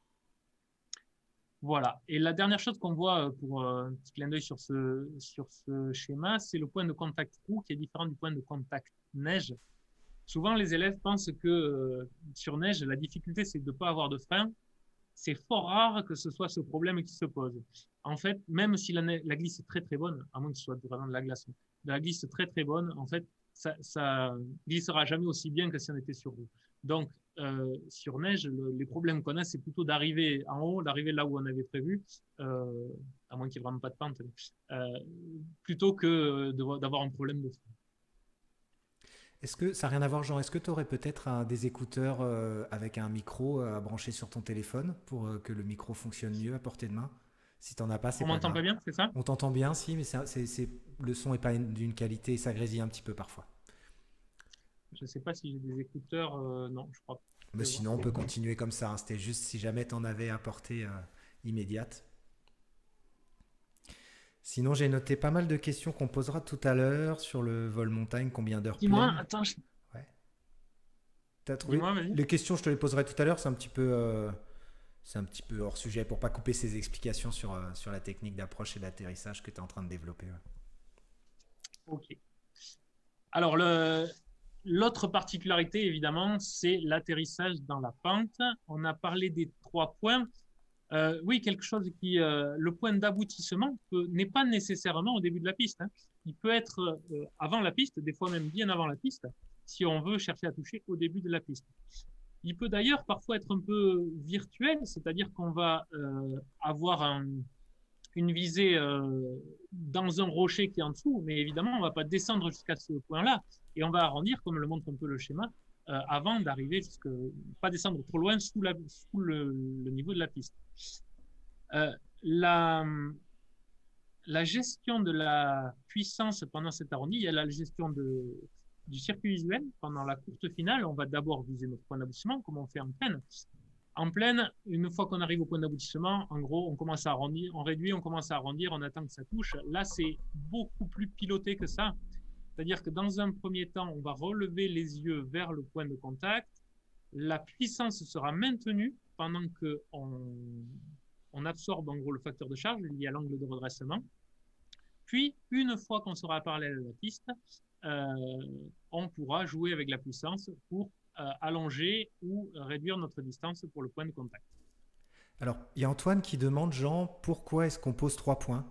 Voilà. Et la dernière chose qu'on voit pour euh, un petit clin d'œil sur ce, sur ce schéma, c'est le point de contact roue qui est différent du point de contact neige. Souvent, les élèves pensent que euh, sur neige, la difficulté, c'est de ne pas avoir de frein. C'est fort rare que ce soit ce problème qui se pose. En fait, même si la, la glisse est très très bonne, à moins que ce soit vraiment de la glace, de la glisse très très bonne, en fait, ça, ça glissera jamais aussi bien que si on était sur roue. Donc, euh, sur neige, le, les problèmes qu'on a, c'est plutôt d'arriver en haut, d'arriver là où on avait prévu, euh, à moins qu'il n'y ait vraiment pas de pente, euh, plutôt que d'avoir un problème de frein. Est-ce que ça n'a rien à voir, Jean? Est-ce que tu aurais peut-être des écouteurs euh, avec un micro à brancher sur ton téléphone pour euh, que le micro fonctionne mieux à portée de main? Si tu n'en as pas, c'est On pas m'entend grave. pas bien, c'est ça? On t'entend bien, si, mais c'est, c'est, c'est, le son n'est pas d'une qualité, ça grésille un petit peu parfois. Je ne sais pas si j'ai des écouteurs. Euh, non, je crois pas. Mais sinon, on peut continuer comme ça. Hein. C'était juste si jamais tu en avais à portée euh, immédiate. Sinon, j'ai noté pas mal de questions qu'on posera tout à l'heure sur le vol montagne, combien d'heures pleines. Dis-moi, attends. Je... Ouais. T'as trouvé? Dis-moi, vas-y. Les questions, je te les poserai tout à l'heure. C'est un petit peu, euh, c'est un petit peu hors sujet pour pas couper ces explications sur euh, sur la technique d'approche et d'atterrissage que tu es en train de développer. Ouais. Ok. Alors le l'autre particularité, évidemment, c'est l'atterrissage dans la pente. On a parlé des trois points. Euh, oui, quelque chose qui, euh, le point d'aboutissement n'est pas nécessairement au début de la piste. Hein. Il peut être euh, avant la piste, des fois même bien avant la piste, si on veut chercher à toucher au début de la piste. Il peut d'ailleurs parfois être un peu virtuel, c'est-à-dire qu'on va euh, avoir un, une visée euh, dans un rocher qui est en dessous, mais évidemment, on ne va pas descendre jusqu'à ce point-là, et on va arrondir, comme le montre un peu le schéma, euh, avant d'arriver jusque, pas descendre trop loin sous, la, sous le, le niveau de la piste. Euh, la, la gestion de la puissance pendant cet arrondi, il y a la gestion de, du circuit visuel. Pendant la courte finale, on va d'abord viser notre point d'aboutissement, comme on fait en pleine. En pleine, une fois qu'on arrive au point d'aboutissement, en gros, on commence à arrondir, on réduit, on commence à arrondir, on attend que ça touche. Là, c'est beaucoup plus piloté que ça. C'est-à-dire que dans un premier temps, on va relever les yeux vers le point de contact. La puissance sera maintenue pendant que on, on absorbe en gros le facteur de charge lié à l'angle de redressement. Puis, une fois qu'on sera parallèle à la piste, euh, on pourra jouer avec la puissance pour euh, allonger ou réduire notre distance pour le point de contact. Alors, il y a Antoine qui demande, Jean, pourquoi est-ce qu'on pose trois points?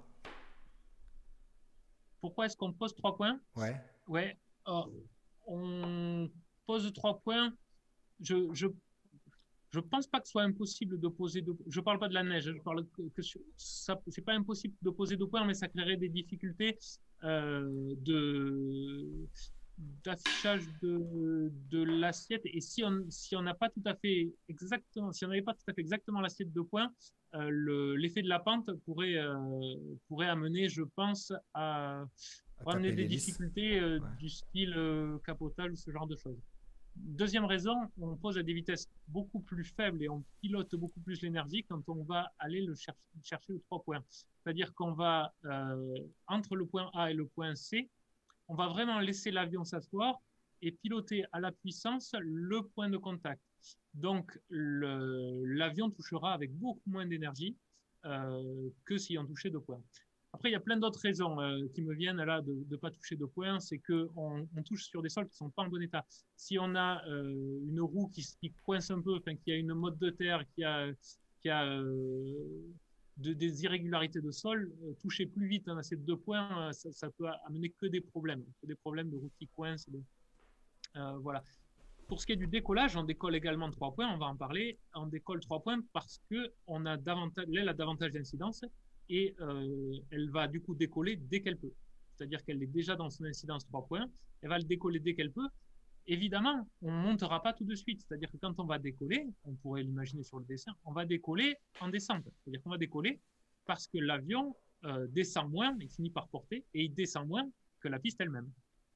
Pourquoi est-ce qu'on pose trois points? Ouais. Ouais. Euh, on pose trois points. Je, je, je pense pas que ce soit impossible de poser deux. Je parle pas de la neige. Je parle que, que ça, c'est pas impossible de poser deux points, mais ça créerait des difficultés euh, de d'affichage de, de l'assiette. Et si on si on n'a pas tout à fait exactement, si on n'avait pas tout à fait exactement l'assiette de points, euh, le, l'effet de la pente pourrait euh, pourrait amener, je pense, à, à amener des difficultés euh, ouais. du style euh, capotage ou ce genre de choses. Deuxième raison, on pose à des vitesses beaucoup plus faibles et on pilote beaucoup plus l'énergie quand on va aller le chercher, chercher aux trois points. C'est-à-dire qu'on va, euh, entre le point A et le point C, on va vraiment laisser l'avion s'asseoir et piloter à la puissance le point de contact. Donc, l'avion touchera avec beaucoup moins d'énergie euh, que si on touchait deux points. Après, il y a plein d'autres raisons euh, qui me viennent là de ne pas toucher deux points. C'est qu'on on touche sur des sols qui sont pas en bon état. Si on a euh, une roue qui, qui coince un peu, enfin, qui a une motte de terre, qui a, qui a euh, de, des irrégularités de sol, euh, toucher plus vite hein, à ces deux points, euh, ça, ça peut amener que des problèmes, que des problèmes de roue qui coince. De, euh, voilà. Pour ce qui est du décollage, on décolle également trois points, on va en parler. On décolle trois points parce que on a davantage, l'aile a davantage d'incidence et euh, elle va du coup décoller dès qu'elle peut. C'est-à-dire qu'elle est déjà dans son incidence trois points, elle va le décoller dès qu'elle peut. Évidemment, on ne montera pas tout de suite. C'est-à-dire que quand on va décoller, on pourrait l'imaginer sur le dessin, on va décoller en descente. C'est-à-dire qu'on va décoller parce que l'avion euh, descend moins, il finit par porter, et il descend moins que la piste elle-même.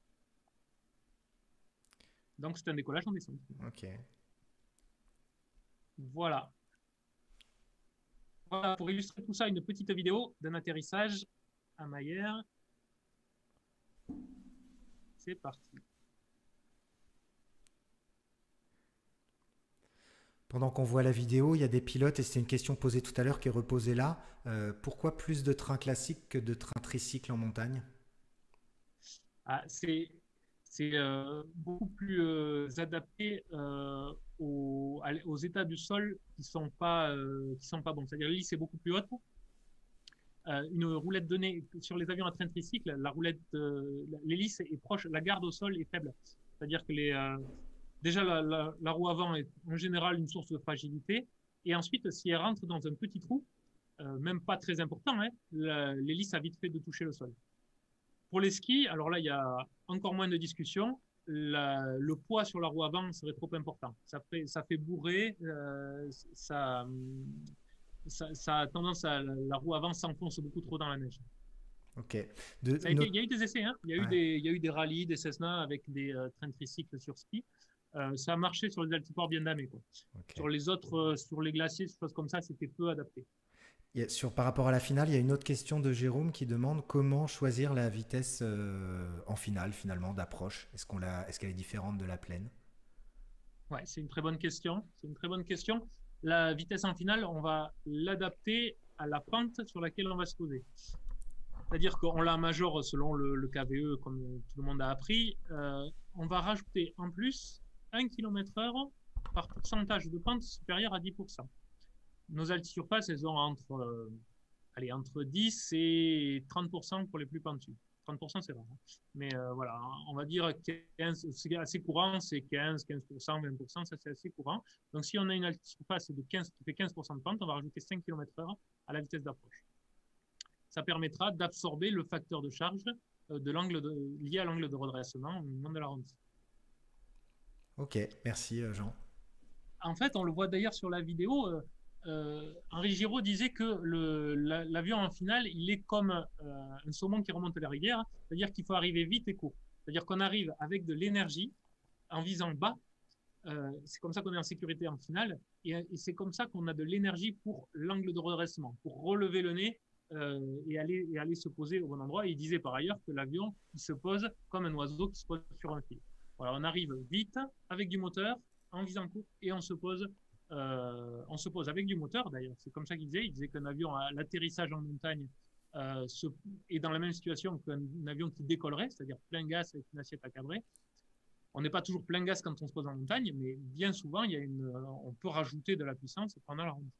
Donc, c'est un décollage en descente. Ok. Voilà. Voilà, pour illustrer tout ça, une petite vidéo d'un atterrissage à Mayer. C'est parti. Pendant qu'on voit la vidéo, il y a des pilotes, et c'est une question posée tout à l'heure qui est reposée là. Euh, pourquoi plus de trains classiques que de trains tricycles en montagne? Ah, c'est c'est euh, beaucoup plus euh, adapté euh, aux, aux états du sol qui sont pas euh, qui sont pas bons. C'est-à-dire l'hélice est beaucoup plus haute. Euh, une roulette de nez sur les avions à train tricycle, la roulette, euh, l'hélice est proche, la garde au sol est faible. C'est-à-dire que les euh, déjà la, la, la roue avant est en général une source de fragilité, et ensuite si elle rentre dans un petit trou, euh, même pas très important, hein, l'hélice a vite fait de toucher le sol. Pour les skis, alors là, il y a encore moins de discussion. La, le poids sur la roue avant serait trop important. Ça fait, ça fait bourrer, euh, ça, ça, ça a tendance à, la roue avant s'enfonce beaucoup trop dans la neige. Ok. De, Ça a été, notre... il y a eu des essais, hein. Il y a eu ouais. des, il y a eu des rallyes, des Cessna avec des euh, trains tricycles sur ski. Euh, ça a marché sur les altiports bien damés, quoi. Okay. Sur les autres, euh, sur les glaciers, choses comme ça, c'était peu adapté. Sur, par rapport à la finale, il y a une autre question de Jérôme qui demande comment choisir la vitesse euh, en finale, finalement, d'approche. Est-ce qu'on l'a, est-ce qu'elle est différente de la plaine? Ouais, c'est une très bonne question. C'est une très bonne question. La vitesse en finale, on va l'adapter à la pente sur laquelle on va se poser. C'est-à-dire qu'on la majore selon le, le K V E, comme tout le monde a appris. Euh, on va rajouter en plus un kilomètre heure par pourcentage de pente supérieur à dix pour cent. Nos altisurfaces, elles ont entre, euh, allez, entre dix et trente pour cent pour les plus pentus. trente pour cent, c'est rare. Hein. Mais euh, voilà, on va dire quinze, c'est assez courant, c'est quinze, quinze pour cent, vingt pour cent, ça c'est assez courant. Donc si on a une altisurface de quinze, qui fait quinze pour cent de pente, on va rajouter cinq kilomètres heure à la vitesse d'approche. Ça permettra d'absorber le facteur de charge euh, de l'angle de, lié à l'angle de redressement au moment de la remise. Ok, merci Jean. En fait, on le voit d'ailleurs sur la vidéo, euh, Euh, Henri Giraud disait que l'avion la, en finale, il est comme euh, un saumon qui remonte la rivière, c'est-à-dire qu'il faut arriver vite et court. C'est-à-dire qu'on arrive avec de l'énergie en visant bas. Euh, c'est comme ça qu'on est en sécurité en finale, et, et c'est comme ça qu'on a de l'énergie pour l'angle de redressement, pour relever le nez euh, et, aller, et aller se poser au bon endroit. Et il disait par ailleurs que l'avion, il se pose comme un oiseau qui se pose sur un fil. Voilà, on arrive vite avec du moteur, en visant court, et on se pose Euh, on se pose avec du moteur d'ailleurs. C'est comme ça qu'il disait. Il disait qu'un avion à l'atterrissage en montagne euh, se, est dans la même situation qu'un avion qui décollerait, c'est-à-dire plein gaz avec une assiette à cadrer. On n'est pas toujours plein gaz quand on se pose en montagne, mais bien souvent, il y a une, on peut rajouter de la puissance pendant la remontée.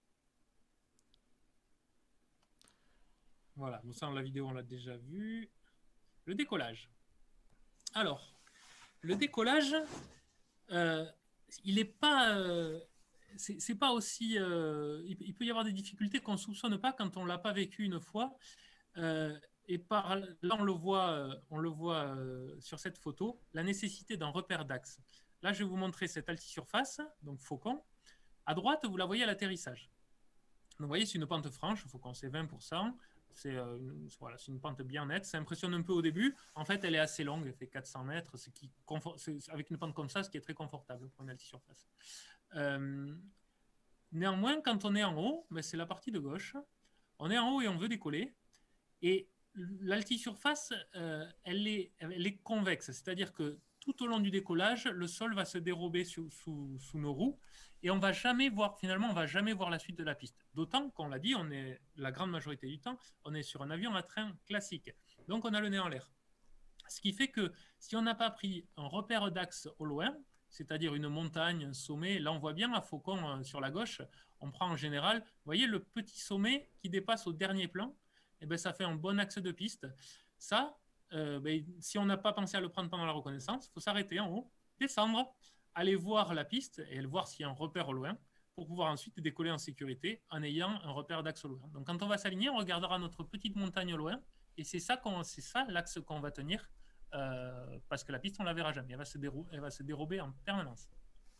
Voilà, donc ça, dans la vidéo, on l'a déjà vu. Le décollage. Alors, le décollage, euh, il n'est pas, euh, c'est pas aussi, euh, il, il peut y avoir des difficultés qu'on soupçonne pas quand on l'a pas vécu une fois. Euh, et par là, on le voit, on le voit euh, sur cette photo, la nécessité d'un repère d'axe. Là, je vais vous montrer cette altisurface, donc Faucon. À droite, vous la voyez à l'atterrissage. Donc, vous voyez, c'est une pente franche, Faucon, c'est vingt pour cent. C'est euh, voilà, une pente bien nette. Ça impressionne un peu au début. En fait, elle est assez longue, elle fait quatre cents mètres, ce qui, avec une pente comme ça, ce qui est très confortable pour une altisurface. Euh, néanmoins, quand on est en haut, ben, c'est la partie de gauche. On est en haut et on veut décoller. Et l'altisurface, euh, elle, est, elle est convexe, c'est-à-dire que tout au long du décollage, le sol va se dérober sous, sous, sous nos roues et on va jamais voir, finalement, on va jamais voir la suite de la piste. D'autant qu'on l'a dit, on est, la grande majorité du temps, on est sur un avion à train classique. Donc, on a le nez en l'air. Ce qui fait que si on n'a pas pris un repère d'axe au loin, c'est-à-dire une montagne, un sommet, là on voit bien à Faucon sur la gauche, on prend en général, vous voyez le petit sommet qui dépasse au dernier plan, et bien ça fait un bon axe de piste. Ça, euh, ben, si on n'a pas pensé à le prendre pendant la reconnaissance, il faut s'arrêter en haut, descendre, aller voir la piste et voir s'il y a un repère au loin pour pouvoir ensuite décoller en sécurité en ayant un repère d'axe au loin. Donc quand on va s'aligner, on regardera notre petite montagne au loin et c'est ça, c'est ça l'axe qu'on va tenir. Euh, parce que la piste, on ne la verra jamais. Elle va, se elle va se dérober en permanence.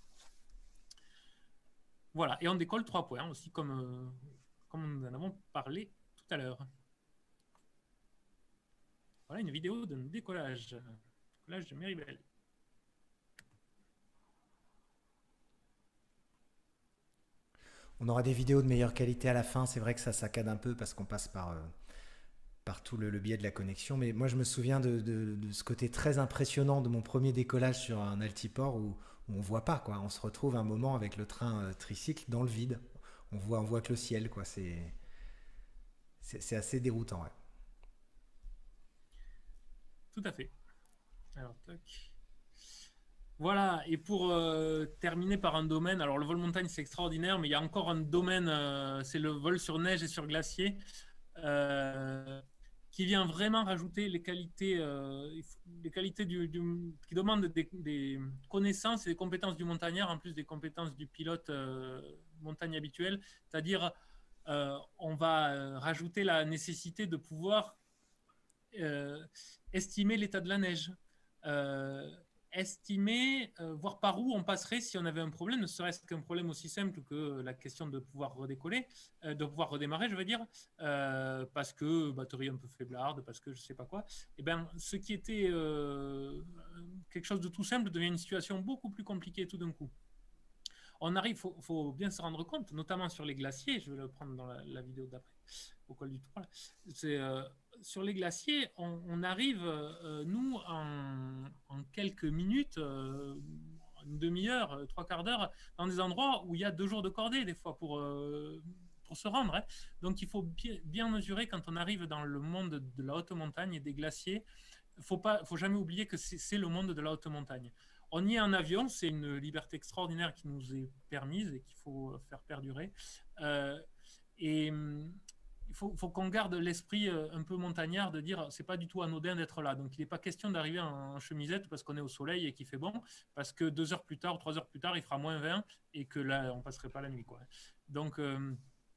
Voilà. Et on décolle trois points aussi, comme, euh, comme nous en avons parlé tout à l'heure. Voilà une vidéo d'un décollage. Décollage de Méribel. On aura des vidéos de meilleure qualité à la fin. C'est vrai que ça saccade un peu parce qu'on passe par... Euh... par tout le, le biais de la connexion, mais moi je me souviens de, de, de ce côté très impressionnant de mon premier décollage sur un altiport où, où on voit pas, quoi. On se retrouve un moment avec le train euh, tricycle dans le vide, on voit, on voit que le ciel, quoi. C'est, c'est assez déroutant, ouais. Tout à fait. Alors, tac. Voilà, et pour euh, terminer par un domaine, alors le vol montagne c'est extraordinaire, mais il y a encore un domaine, euh, c'est le vol sur neige et sur glacier. Euh, qui vient vraiment rajouter les qualités, euh, les qualités du, du, qui demandent des, des connaissances et des compétences du montagnard en plus des compétences du pilote euh, montagne habituel. C'est-à-dire, euh, on va rajouter la nécessité de pouvoir euh, estimer l'état de la neige, euh, estimer, euh, voir par où on passerait si on avait un problème, ne serait-ce qu'un problème aussi simple que la question de pouvoir redécoller, euh, de pouvoir redémarrer, je veux dire, euh, parce que batterie un peu faiblarde, parce que je sais pas quoi. Et ben, ce qui était euh, quelque chose de tout simple devient une situation beaucoup plus compliquée tout d'un coup. On arrive, il faut, faut bien se rendre compte, notamment sur les glaciers, je vais le prendre dans la, la vidéo d'après, au col du Tour. C'est euh, sur les glaciers, on, on arrive, euh, nous, en, en quelques minutes, euh, une demi-heure, trois quarts d'heure, dans des endroits où il y a deux jours de cordée, des fois, pour, euh, pour se rendre. Hein. Donc, il faut bien, bien mesurer quand on arrive dans le monde de la haute montagne et des glaciers. Il ne faut jamais oublier que c'est le monde de la haute montagne. On y est en avion, c'est une liberté extraordinaire qui nous est permise et qu'il faut faire perdurer. Euh, et il faut, faut qu'on garde l'esprit un peu montagnard de dire c'est pas du tout anodin d'être là. Donc il n'est pas question d'arriver en chemisette parce qu'on est au soleil et qu'il fait bon, parce que deux heures plus tard ou trois heures plus tard, il fera moins vingt et que là, on passerait pas la nuit, quoi. Donc euh,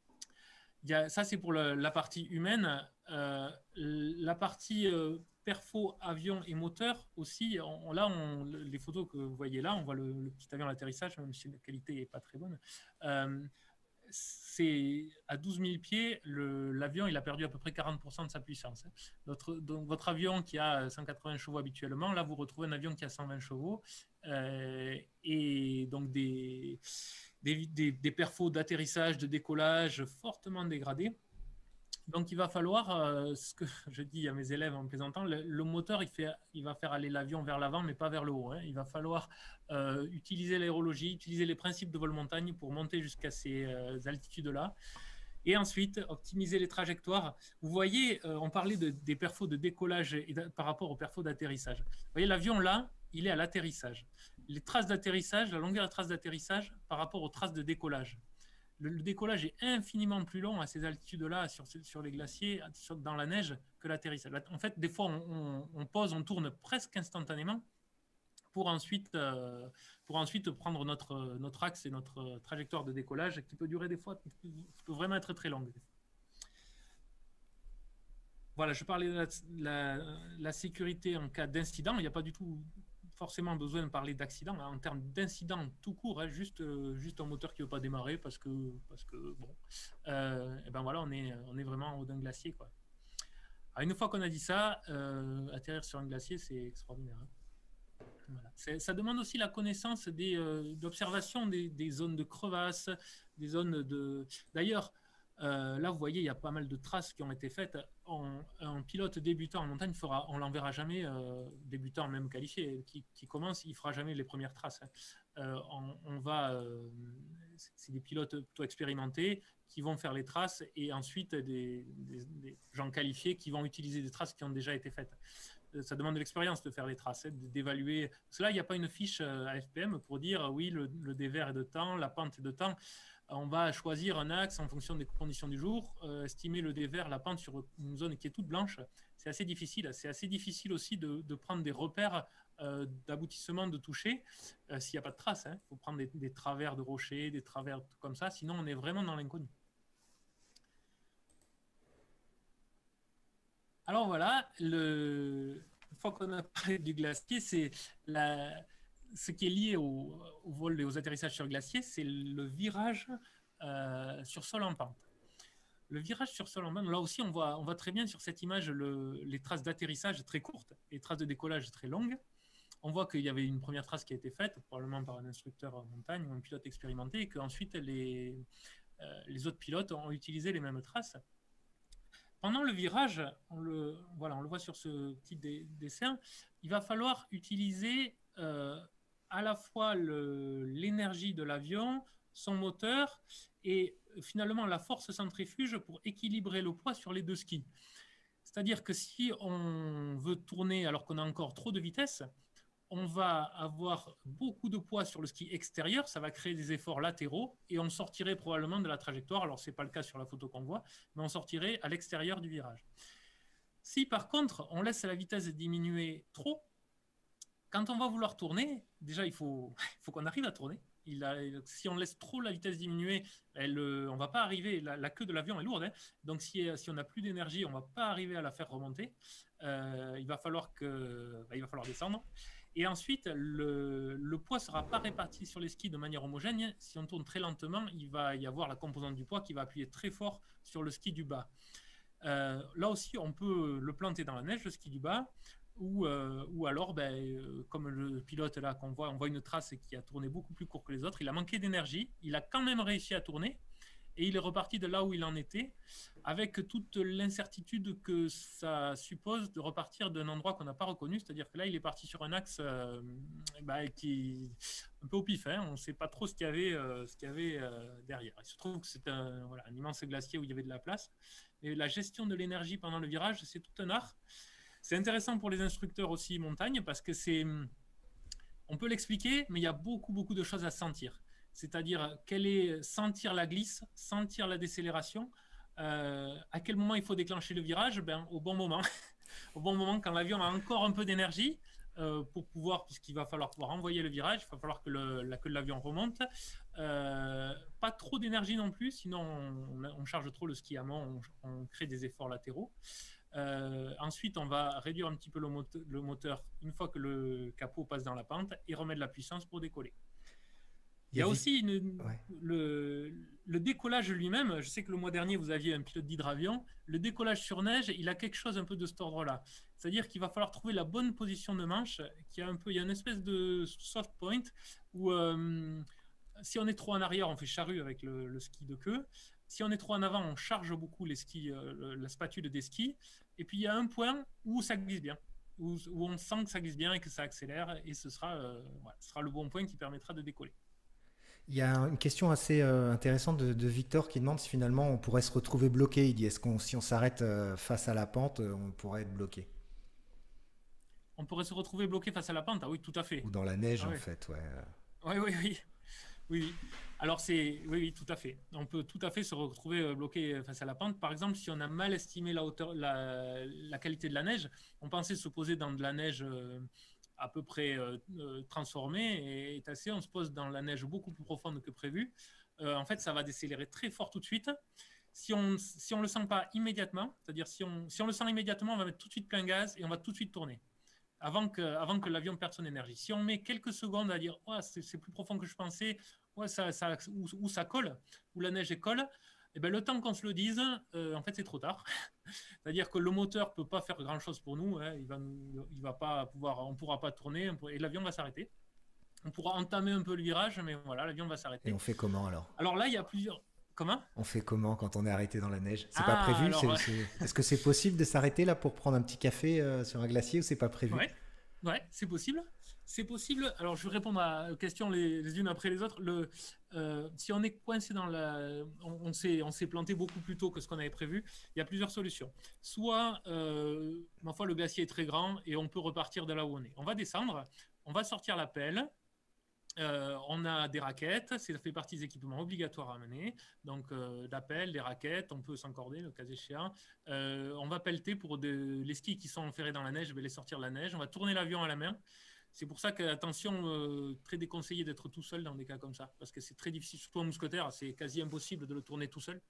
y a, ça, c'est pour le, la partie humaine. Euh, la partie euh, perfo, avion et moteur aussi, on, là, on, les photos que vous voyez là, on voit le, le petit avion à l'atterrissage, même si la qualité n'est pas très bonne. Euh, c'est à douze mille pieds, l'avion il a perdu à peu près quarante pour cent de sa puissance. Notre, donc votre avion qui a cent quatre-vingts chevaux habituellement, là vous retrouvez un avion qui a cent vingt chevaux euh, et donc des, des, des, des perfos d'atterrissage, de décollage fortement dégradés. Donc il va falloir, euh, ce que je dis à mes élèves en plaisantant, le, le moteur il, fait, il va faire aller l'avion vers l'avant mais pas vers le haut. Hein. Il va falloir euh, utiliser l'aérologie, utiliser les principes de vol montagne pour monter jusqu'à ces euh, altitudes-là. Et ensuite, optimiser les trajectoires. Vous voyez, euh, on parlait de, des perfos de décollage et de, par rapport aux perfos d'atterrissage. Vous voyez, l'avion là, il est à l'atterrissage. Les traces d'atterrissage, la longueur de traces d'atterrissage par rapport aux traces de décollage. Le décollage est infiniment plus long à ces altitudes-là, sur, sur les glaciers, sur, dans la neige, que l'atterrissage. En fait, des fois, on, on, on pose, on tourne presque instantanément pour ensuite, euh, pour ensuite prendre notre, notre axe et notre trajectoire de décollage qui peut durer des fois, qui peut vraiment être très longue. Voilà, je parlais de la, la, la sécurité en cas d'incident. Il n'y a pas du tout forcément besoin de parler d'accident. En termes d'incident tout court, hein, juste, euh, juste un moteur qui ne veut pas démarrer parce que, parce que bon, euh, et ben voilà, on est, on est vraiment en haut d'un glacier, quoi. Alors, une fois qu'on a dit ça, euh, atterrir sur un glacier, c'est extraordinaire. Hein. Voilà. Ça demande aussi la connaissance des, euh, d'observation des, des zones de crevasses, des zones de... D'ailleurs, Euh, là, vous voyez, il y a pas mal de traces qui ont été faites. En, un pilote débutant en montagne, fera, on l'enverra jamais, euh, débutant même qualifié, qui, qui commence, il fera jamais les premières traces. Euh, on, on va, euh, c'est des pilotes plutôt expérimentés qui vont faire les traces et ensuite des, des, des gens qualifiés qui vont utiliser des traces qui ont déjà été faites. Ça demande de l'expérience de faire les traces, d'évaluer. Parce que là, il n'y a pas une fiche à F P M pour dire oui, le, le dévers est de temps, la pente est de temps. On va choisir un axe en fonction des conditions du jour, euh, estimer le dévers, la pente sur une zone qui est toute blanche. C'est assez difficile. C'est assez difficile aussi de, de prendre des repères euh, d'aboutissement de toucher euh, s'il n'y a pas de traces. Il hein. faut prendre des, des travers de rochers, des travers comme ça, sinon on est vraiment dans l'inconnu. Alors voilà, le... une fois qu'on a parlé du glacier, c'est la... ce qui est lié au, au vol et aux atterrissages sur glacier, c'est le virage euh, sur sol en pente. Le virage sur sol en pente, là aussi, on voit, on voit très bien sur cette image le, les traces d'atterrissage très courtes et les traces de décollage très longues. On voit qu'il y avait une première trace qui a été faite, probablement par un instructeur en montagne ou un pilote expérimenté, et qu'ensuite les, euh, les autres pilotes ont utilisé les mêmes traces. Pendant le virage, on le, voilà, on le voit sur ce petit dessin, il va falloir utiliser euh, à la fois l'énergie de l'avion, son moteur et finalement la force centrifuge pour équilibrer le poids sur les deux skis. C'est-à-dire que si on veut tourner alors qu'on a encore trop de vitesse, on va avoir beaucoup de poids sur le ski extérieur, ça va créer des efforts latéraux et on sortirait probablement de la trajectoire. Alors, ce n'est pas le cas sur la photo qu'on voit, mais on sortirait à l'extérieur du virage. Si par contre, on laisse la vitesse diminuer trop, quand on va vouloir tourner, déjà, il faut, il faut qu'on arrive à tourner. Il a, si on laisse trop la vitesse diminuer, elle, on ne va pas arriver, la, la queue de l'avion est lourde, hein, donc si, si on n'a plus d'énergie, on ne va pas arriver à la faire remonter. Euh, il, va falloir que, bah, il va falloir descendre. Et ensuite, le, le poids ne sera pas réparti sur les skis de manière homogène. Si on tourne très lentement, il va y avoir la composante du poids qui va appuyer très fort sur le ski du bas. Euh, là aussi, on peut le planter dans la neige, le ski du bas, ou, euh, ou alors, ben, euh, comme le pilote là qu'on voit, on voit une trace qui a tourné beaucoup plus court que les autres. Il a manqué d'énergie, il a quand même réussi à tourner, et il est reparti de là où il en était, avec toute l'incertitude que ça suppose de repartir d'un endroit qu'on n'a pas reconnu. C'est-à-dire que là, il est parti sur un axe euh, bah, qui est un peu au pif. Hein. On ne sait pas trop ce qu'il y avait, euh, ce qu'il y avait euh, derrière. Il se trouve que c'est un, voilà, un immense glacier où il y avait de la place. Et la gestion de l'énergie pendant le virage, c'est tout un art. C'est intéressant pour les instructeurs aussi montagne, parce que c'est, on peut l'expliquer, mais il y a beaucoup, beaucoup de choses à sentir. C'est-à-dire quel est sentir la glisse, sentir la décélération, euh, à quel moment il faut déclencher le virage, ben, au bon moment, au bon moment quand l'avion a encore un peu d'énergie euh, pour pouvoir, puisqu'il va falloir pouvoir envoyer le virage, il va falloir que le, la queue de l'avion remonte, euh, pas trop d'énergie non plus, sinon on, on charge trop le ski amont, on, on crée des efforts latéraux. Euh, ensuite, on va réduire un petit peu le moteur, le moteur une fois que le capot passe dans la pente et remettre de la puissance pour décoller. Il y a aussi une, ouais. le, le décollage lui-même. Je sais que le mois dernier, vous aviez un pilote d'hydravion. Le décollage sur neige, il a quelque chose un peu de cet ordre-là. C'est-à-dire qu'il va falloir trouver la bonne position de manche. Qui a un peu, il y a une espèce de soft point où euh, si on est trop en arrière, on fait charrue avec le, le ski de queue. Si on est trop en avant, on charge beaucoup les skis, euh, la spatule des skis. Et puis, il y a un point où ça glisse bien, où, où on sent que ça glisse bien et que ça accélère. Et ce sera, euh, voilà, ce sera le bon point qui permettra de décoller. Il y a une question assez euh, intéressante de, de Victor qui demande si finalement on pourrait se retrouver bloqué. Il dit, est-ce qu'on, si on s'arrête euh, face à la pente, euh, on pourrait être bloqué? On pourrait se retrouver bloqué face à la pente, ah oui, tout à fait. Ou dans la neige, ah, en oui. fait, ouais. Oui, oui, oui. Oui, alors c'est, oui, oui, tout à fait. On peut tout à fait se retrouver bloqué face à la pente. Par exemple, si on a mal estimé la hauteur, la, la qualité de la neige, on pensait se poser dans de la neige euh, à peu près euh, transformée et tassée. On se pose dans la neige beaucoup plus profonde que prévu. Euh, en fait, ça va décélérer très fort tout de suite. Si on si on le sent pas immédiatement, c'est-à-dire si on si on le sent immédiatement, on va mettre tout de suite plein gaz et on va tout de suite tourner. Avant que, avant que l'avion perde son énergie. Si on met quelques secondes à dire oh, c'est, c'est plus profond que je pensais, ouais, ça, ça, où, où ça colle, où la neige colle, et ben, le temps qu'on se le dise, euh, en fait, c'est trop tard. C'est-à-dire que le moteur ne peut pas faire grand-chose pour nous. Hein. Il va, il va pas pouvoir, on ne pourra pas tourner et l'avion va s'arrêter. On pourra entamer un peu le virage, mais voilà, l'avion va s'arrêter. Et on fait comment alors? Alors là, il y a plusieurs... Comment? On fait comment quand on est arrêté dans la neige? C'est pas Ah, prévu? alors, c'est- c'est- Est-ce que c'est possible de s'arrêter là pour prendre un petit café euh, sur un glacier ou c'est pas prévu? ouais, ouais, c'est possible. C'est possible. Alors, je vais répondre à aux questions les, les unes après les autres. Le, euh, si on est coincé dans la, on, on s'est, on s'est planté beaucoup plus tôt que ce qu'on avait prévu. Il y a plusieurs solutions. Soit, euh, ma foi, le glacier est très grand et on peut repartir de là où on est. On va descendre, on va sortir la pelle. Euh, on a des raquettes, ça fait partie des équipements obligatoires à amener. Donc, euh, la pelle, des raquettes, on peut s'encorder, le cas échéant. Euh, on va pelleter pour de, les skis qui sont enferrés dans la neige, je vais les sortir de la neige. On va tourner l'avion à la main. C'est pour ça que, attention, euh, très déconseillé d'être tout seul dans des cas comme ça, parce que c'est très difficile, surtout en mousquetaire, c'est quasi impossible de le tourner tout seul.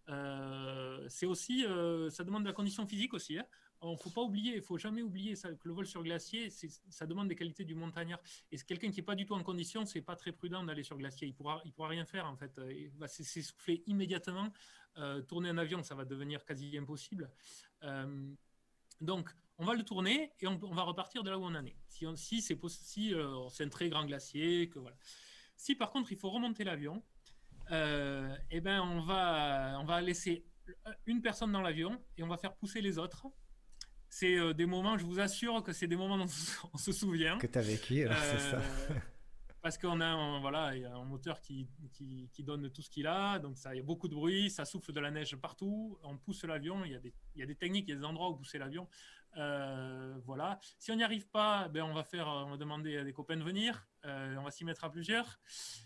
Euh, c'est aussi, euh, ça demande de la condition physique aussi. Il hein. ne faut pas oublier, il faut jamais oublier ça, que le vol sur glacier, ça demande des qualités du montagnard. Et c'est quelqu'un qui n'est pas du tout en condition, c'est pas très prudent d'aller sur glacier. Il pourra, il pourra rien faire en fait. Il va s'essouffler immédiatement. Euh, tourner un avion, ça va devenir quasi impossible. Euh, donc, on va le tourner et on, on, va repartir de là où on en est. Si, on, si c'est si, euh, un très grand glacier, que voilà. Si par contre il faut remonter l'avion, euh, eh ben on va, on va laisser une personne dans l'avion et on va faire pousser les autres. C'est euh, des moments, je vous assure que c'est des moments dont on se souvient. Que tu as vécu, alors euh, c'est ça. Parce qu'on a un, voilà, il y a un moteur qui, qui, qui donne tout ce qu'il a, donc ça, il y a beaucoup de bruit, ça souffle de la neige partout, on pousse l'avion, il y a des, il y a des techniques, il y a des endroits où pousser l'avion. Euh, voilà. Si on n'y arrive pas, ben on, va faire, on va demander à des copains de venir, euh, on va s'y mettre à plusieurs,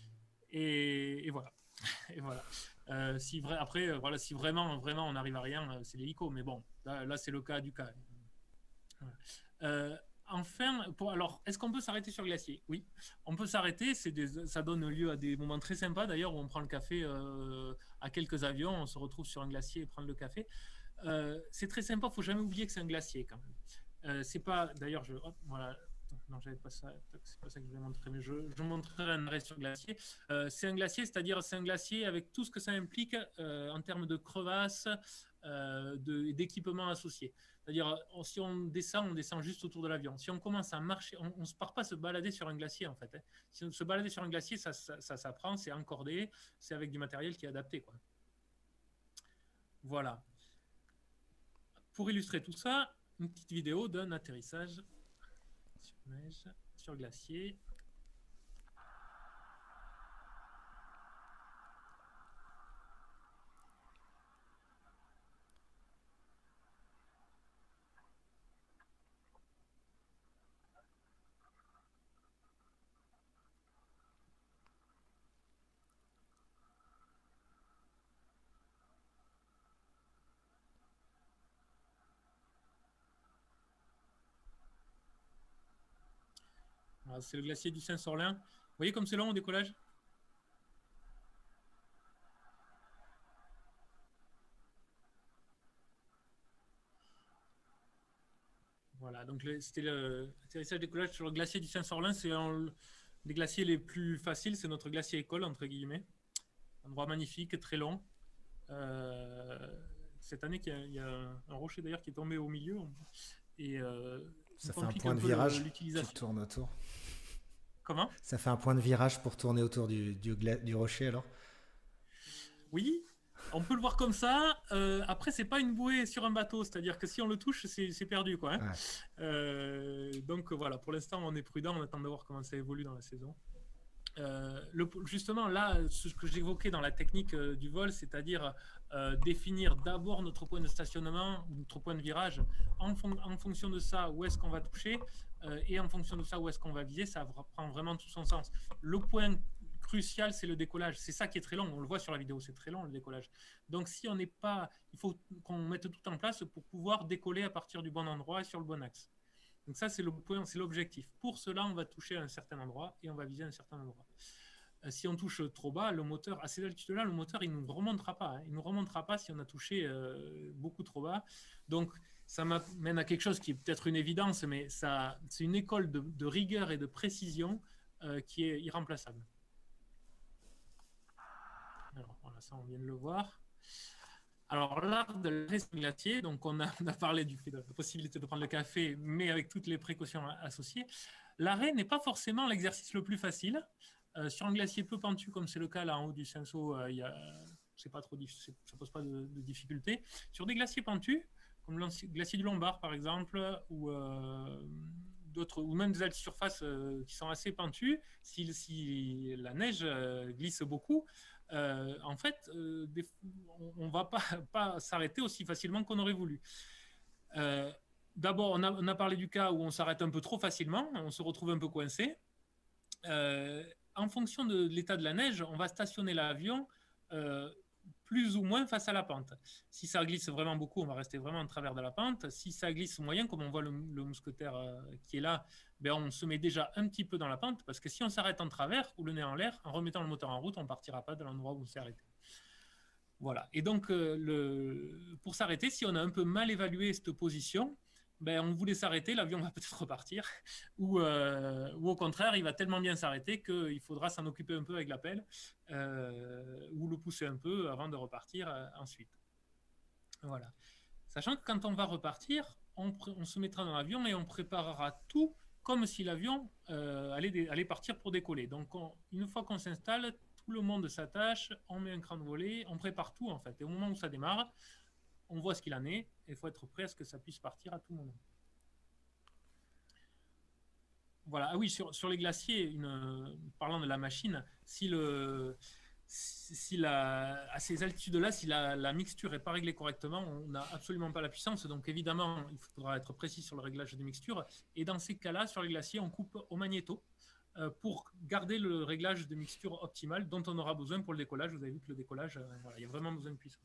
et, et voilà. Et voilà. Euh, si vrai, après, voilà, si vraiment, vraiment on n'arrive à rien, c'est l'hélico, mais bon, là, là c'est le cas du cas. Voilà. Euh, Enfin, pour, alors, est-ce qu'on peut s'arrêter sur glacier? Oui, on peut s'arrêter. Ça donne lieu à des moments très sympas, d'ailleurs, où on prend le café euh, à quelques avions, on se retrouve sur un glacier et prendre le café. Euh, c'est très sympa, il ne faut jamais oublier que c'est un glacier quand même. Euh, c'est pas, d'ailleurs, je, hop, voilà. Non, j'avais pas ça. C'est pas ça que je voulais montrer, mais je, je montrerai un arrêt sur glacier. Euh, c'est un glacier, c'est-à-dire c'est un glacier avec tout ce que ça implique euh, en termes de crevasses, euh, d'équipements associés. C'est-à-dire, si on descend, on descend juste autour de l'avion. Si on commence à marcher, on ne se part pas se balader sur un glacier, en fait. Hein. Si on se balader sur un glacier, ça, ça, ça s'apprend, c'est encordé, c'est avec du matériel qui est adapté, quoi. Voilà. Pour illustrer tout ça, une petite vidéo d'un atterrissage sur neige, sur glacier. C'est le glacier du Saint-Sorlin. Vous voyez comme c'est long au décollage? Voilà, donc c'était l'atterrissage décollage sur le glacier du Saint-Sorlin. C'est un des glaciers les plus faciles. C'est notre glacier école, entre guillemets. Un endroit magnifique, très long. Euh, cette année, il y, a, il y a un rocher d'ailleurs qui est tombé au milieu. Et euh, ça fait un point un de virage. Tu tournes autour. Comment? Ça fait un point de virage pour tourner autour du, du, du rocher alors? Oui, on peut le voir comme ça. Euh, après, c'est pas une bouée sur un bateau, c'est-à-dire que si on le touche, c'est perdu, quoi. Hein. Ouais. Euh, donc voilà, pour l'instant, on est prudent, on attend de voir comment ça évolue dans la saison. Euh, le, justement, là, ce que j'évoquais dans la technique euh, du vol, c'est-à-dire euh, définir d'abord notre point de stationnement, notre point de virage, en, fon en fonction de ça, où est-ce qu'on va toucher, euh, et en fonction de ça, où est-ce qu'on va viser, ça prend vraiment tout son sens. Le point crucial, c'est le décollage. C'est ça qui est très long. On le voit sur la vidéo, c'est très long le décollage. Donc, si on n'est pas, il faut qu'on mette tout en place pour pouvoir décoller à partir du bon endroit et sur le bon axe. Donc ça, c'est le point, c'est l'objectif. Pour cela, on va toucher à un certain endroit et on va viser à un certain endroit. Euh, si on touche trop bas, le moteur, à ces altitudes-là, le moteur, il ne nous remontera pas. Hein. Il ne nous remontera pas si on a touché euh, beaucoup trop bas. Donc, ça m'amène à quelque chose qui est peut-être une évidence, mais c'est une école de, de rigueur et de précision euh, qui est irremplaçable. Alors, voilà, ça, on vient de le voir. Alors, l'art de l'arrêt sur glacier, donc on a, on a parlé du fait de la possibilité de prendre le café, mais avec toutes les précautions associées. L'arrêt n'est pas forcément l'exercice le plus facile. Euh, sur un glacier peu pentu, comme c'est le cas là en haut du Cinsault, euh, il y a c'est pas trop difficile, ça pose pas de, de difficulté. Sur des glaciers pentus, comme le glacier du Lombard par exemple, ou euh, d'autres, ou même des altes surfaces euh, qui sont assez pentues, si, si la neige euh, glisse beaucoup, euh, en fait, euh, des, on ne va pas, pas s'arrêter aussi facilement qu'on aurait voulu. Euh, D'abord, on a, on a parlé du cas où on s'arrête un peu trop facilement, on se retrouve un peu coincé. Euh, en fonction de l'état de la neige, on va stationner l'avion euh, plus ou moins face à la pente. Si ça glisse vraiment beaucoup, on va rester vraiment en travers de la pente. Si ça glisse moyen, comme on voit le, le mousquetaire euh, qui est là, ben on se met déjà un petit peu dans la pente, parce que si on s'arrête en travers ou le nez en l'air, en remettant le moteur en route, on ne partira pas de l'endroit où on s'est arrêté. Voilà. Et donc, euh, le... pour s'arrêter, si on a un peu mal évalué cette position, ben, on voulait s'arrêter, l'avion va peut-être repartir, ou, euh, ou au contraire, il va tellement bien s'arrêter qu'il faudra s'en occuper un peu avec la pelle, euh, ou le pousser un peu avant de repartir euh, ensuite. Voilà. Sachant que quand on va repartir, on, on se mettra dans l'avion et on préparera tout comme si l'avion euh, allait, allait partir pour décoller. Donc, on, une fois qu'on s'installe, tout le monde s'attache, on met un cran de volée, on prépare tout en fait. Et au moment où ça démarre, on voit ce qu'il en est, et il faut être prêt à ce que ça puisse partir à tout moment. Voilà, ah oui, sur, sur les glaciers, une, parlant de la machine, si, le, si la, à ces altitudes-là, si la, la mixture n'est pas réglée correctement, on n'a absolument pas la puissance, donc évidemment, il faudra être précis sur le réglage des mixtures, et dans ces cas-là, sur les glaciers, on coupe au magnéto euh, pour garder le réglage de mixture optimal dont on aura besoin pour le décollage. Vous avez vu que le décollage, euh, voilà, il y a vraiment besoin de puissance.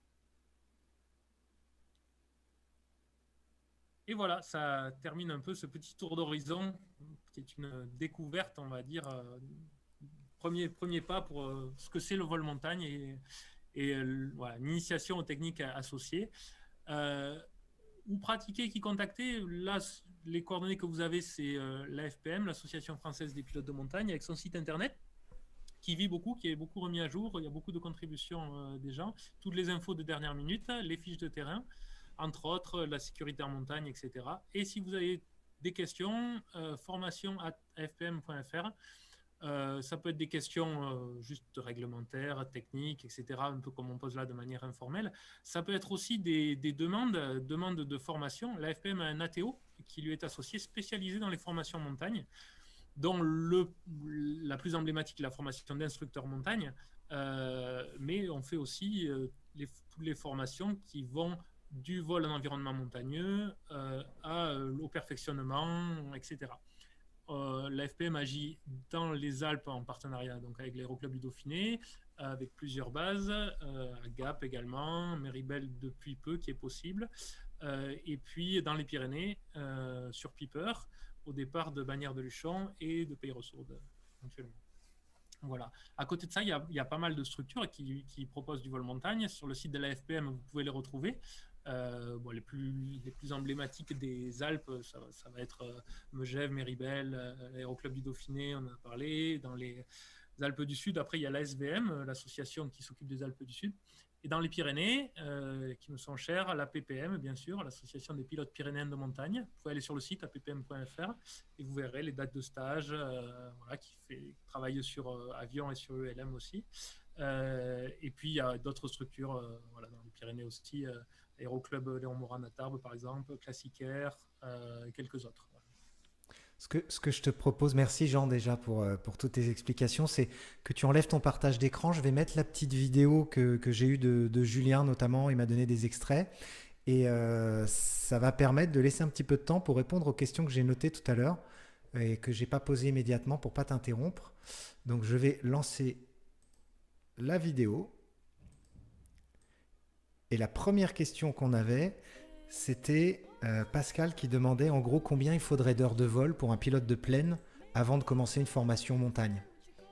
Et voilà, ça termine un peu ce petit tour d'horizon qui est une découverte, on va dire, euh, premier, premier pas pour euh, ce que c'est le vol montagne et, et euh, voilà, une initiation aux techniques associées. Euh, où pratiquer, qui contacter, là, les coordonnées que vous avez, c'est euh, l'A F P M, l'Association française des pilotes de montagne, avec son site internet, qui vit beaucoup, qui est beaucoup remis à jour, il y a beaucoup de contributions euh, des gens, toutes les infos de dernière minute, les fiches de terrain, entre autres, la sécurité en montagne, et cetera. Et si vous avez des questions, euh, formation arobase f p m point f r. Euh, ça peut être des questions euh, juste réglementaires, techniques, et cetera, un peu comme on pose là de manière informelle. Ça peut être aussi des, des demandes, demandes de formation. L'A F P M a un A T O qui lui est associé, spécialisé dans les formations montagne, dont le, la plus emblématique est la formation d'instructeur montagne, euh, mais on fait aussi euh, les, toutes les formations qui vont du vol en environnement montagneux euh, à, euh, au perfectionnement, et cetera. Euh, L'A F P M agit dans les Alpes en partenariat donc avec l'Aéroclub du Dauphiné, avec plusieurs bases, euh, à Gap également, Méribel depuis peu qui est possible, euh, et puis dans les Pyrénées, euh, sur Piper, au départ de Bagnères de Luchon et de Pays-Ressourdes, éventuellement. Voilà. À côté de ça, il y a, il y a pas mal de structures qui, qui proposent du vol montagne. Sur le site de l'A F P M, vous pouvez les retrouver. Euh, bon, les, plus, les plus emblématiques des Alpes, ça, ça va être euh, Megève, Méribel, euh, l'Aéroclub du Dauphiné, on en a parlé. Dans les Alpes du Sud, après, il y a l'A S V M, l'association qui s'occupe des Alpes du Sud. Et dans les Pyrénées, euh, qui me sont chères, la P P M, bien sûr, l'association des pilotes pyrénéens de montagne. Vous pouvez aller sur le site a p p m point f r et vous verrez les dates de stage, euh, voilà, qui fait qui travaille sur euh, avion et sur E L M aussi. Euh, et puis, il y a d'autres structures, euh, voilà, dans les Pyrénées aussi, euh, Aéroclub Léon Morin à Tarbes, par exemple, Classic Air, euh, et quelques autres. Voilà. Ce que, ce que je te propose, merci Jean déjà pour, pour toutes tes explications, c'est que tu enlèves ton partage d'écran. Je vais mettre la petite vidéo que, que j'ai eue de, de Julien notamment, il m'a donné des extraits. Et euh, ça va permettre de laisser un petit peu de temps pour répondre aux questions que j'ai notées tout à l'heure et que j'ai pas posées immédiatement pour pas t'interrompre. Donc je vais lancer la vidéo. Et la première question qu'on avait, c'était euh, Pascal qui demandait en gros combien il faudrait d'heures de vol pour un pilote de plaine avant de commencer une formation montagne.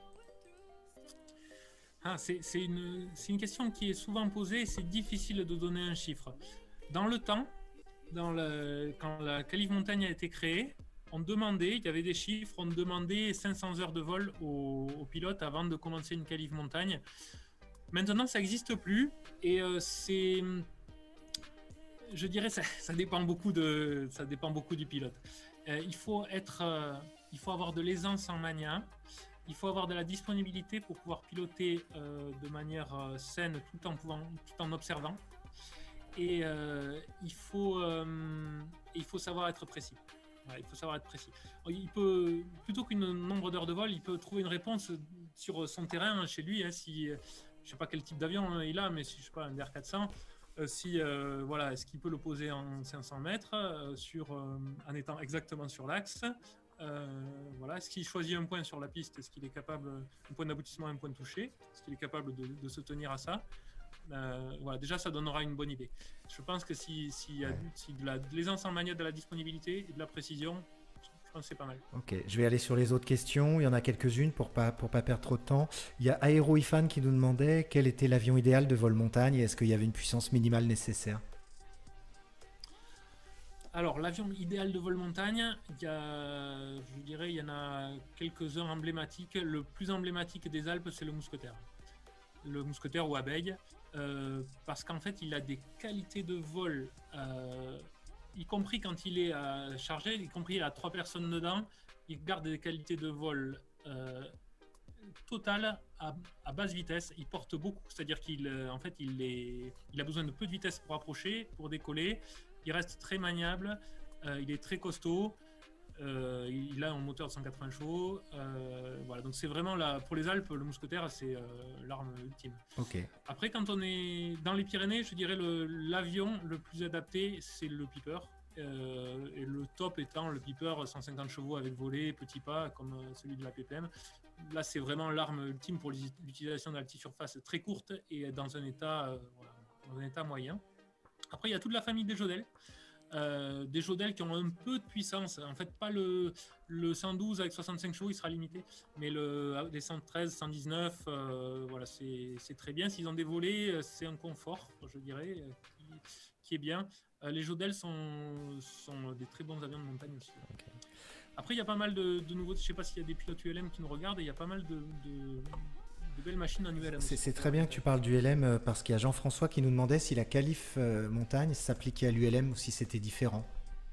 Ah, c'est une, une question qui est souvent posée, c'est difficile de donner un chiffre. Dans le temps, dans le, quand la qualif montagne a été créée, on demandait, il y avait des chiffres, on demandait cinq cents heures de vol aux, aux pilotes avant de commencer une qualif montagne. Maintenant, ça n'existe plus et euh, c'est... Je dirais ça, ça dépend beaucoup de, ça dépend beaucoup du pilote. Euh, il faut être, euh, il faut avoir de l'aisance en mania. il faut avoir de la disponibilité pour pouvoir piloter euh, de manière euh, saine tout en, pouvant, tout en observant. Et euh, il, faut, euh, il faut savoir être précis. Ouais, il faut savoir être précis. Il peut, plutôt qu'un nombre d'heures de vol, il peut trouver une réponse sur son terrain chez lui. Hein, si, je ne sais pas quel type d'avion il a, mais si je sais pas un D R quatre cents, euh, si euh, voilà, est-ce qu'il peut le poser en cinq cents mètres euh, sur, euh, en étant exactement sur l'axe. Euh, voilà, est-ce qu'il choisit un point sur la piste, est-ce qu'il est capable, un point d'aboutissement, un point de toucher, est-ce qu'il est capable de, de se tenir à ça. Euh, voilà, déjà ça donnera une bonne idée. Je pense que si, si, y a, si de, la, de l'aisance en manière, de la disponibilité et de la précision, je pense que c'est pas mal. Ok, je vais aller sur les autres questions. Il y en a quelques-unes pour pas pour pas perdre trop de temps. Il y a AeroIfan qui nous demandait quel était l'avion idéal de vol montagne et est-ce qu'il y avait une puissance minimale nécessaire. Alors l'avion idéal de vol montagne, il y a, je dirais, il y en a quelques-uns emblématiques. Le plus emblématique des Alpes, c'est le Mousquetaire. Le Mousquetaire ou Abeille, euh, parce qu'en fait il a des qualités de vol, euh, y compris quand il est euh, chargé, y compris il a trois personnes dedans, il garde des qualités de vol euh, totales à, à basse vitesse. Il porte beaucoup, c'est-à-dire qu'il en fait il, est, il a besoin de peu de vitesse pour approcher, pour décoller. Il reste très maniable, euh, il est très costaud. Euh, il a un moteur de cent quatre-vingts chevaux, euh, voilà, donc c'est vraiment là pour les Alpes, le Mousquetaire c'est euh, l'arme ultime. Ok. Après, quand on est dans les Pyrénées, je dirais le, l'avion le plus adapté c'est le Piper, euh, et le top étant le Piper cent cinquante chevaux avec volet, petit pas comme celui de la P P M. Là c'est vraiment l'arme ultime pour l'utilisation de l'altisurface très courte et dans un état, euh, voilà, dans un état moyen. Après il y a toute la famille des Jodel. Euh, des Jodel qui ont un peu de puissance, en fait pas le, le cent douze avec soixante-cinq chevaux, il sera limité, mais le, les cent treize, cent dix-neuf, euh, voilà, c'est, c'est très bien. S'ils ont des volets, c'est un confort, je dirais, qui, qui est bien. Euh, les Jodel sont, sont des très bons avions de montagne aussi. Okay. Après, il y a pas mal de, de nouveaux, je ne sais pas s'il y a des pilotes U L M qui nous regardent, et il y a pas mal de... de de belles machines en U L M. C'est, c'est très bien que tu parles du U L M parce qu'il y a Jean-François qui nous demandait si la qualif euh, montagne s'appliquait à l'U L M ou si c'était différent.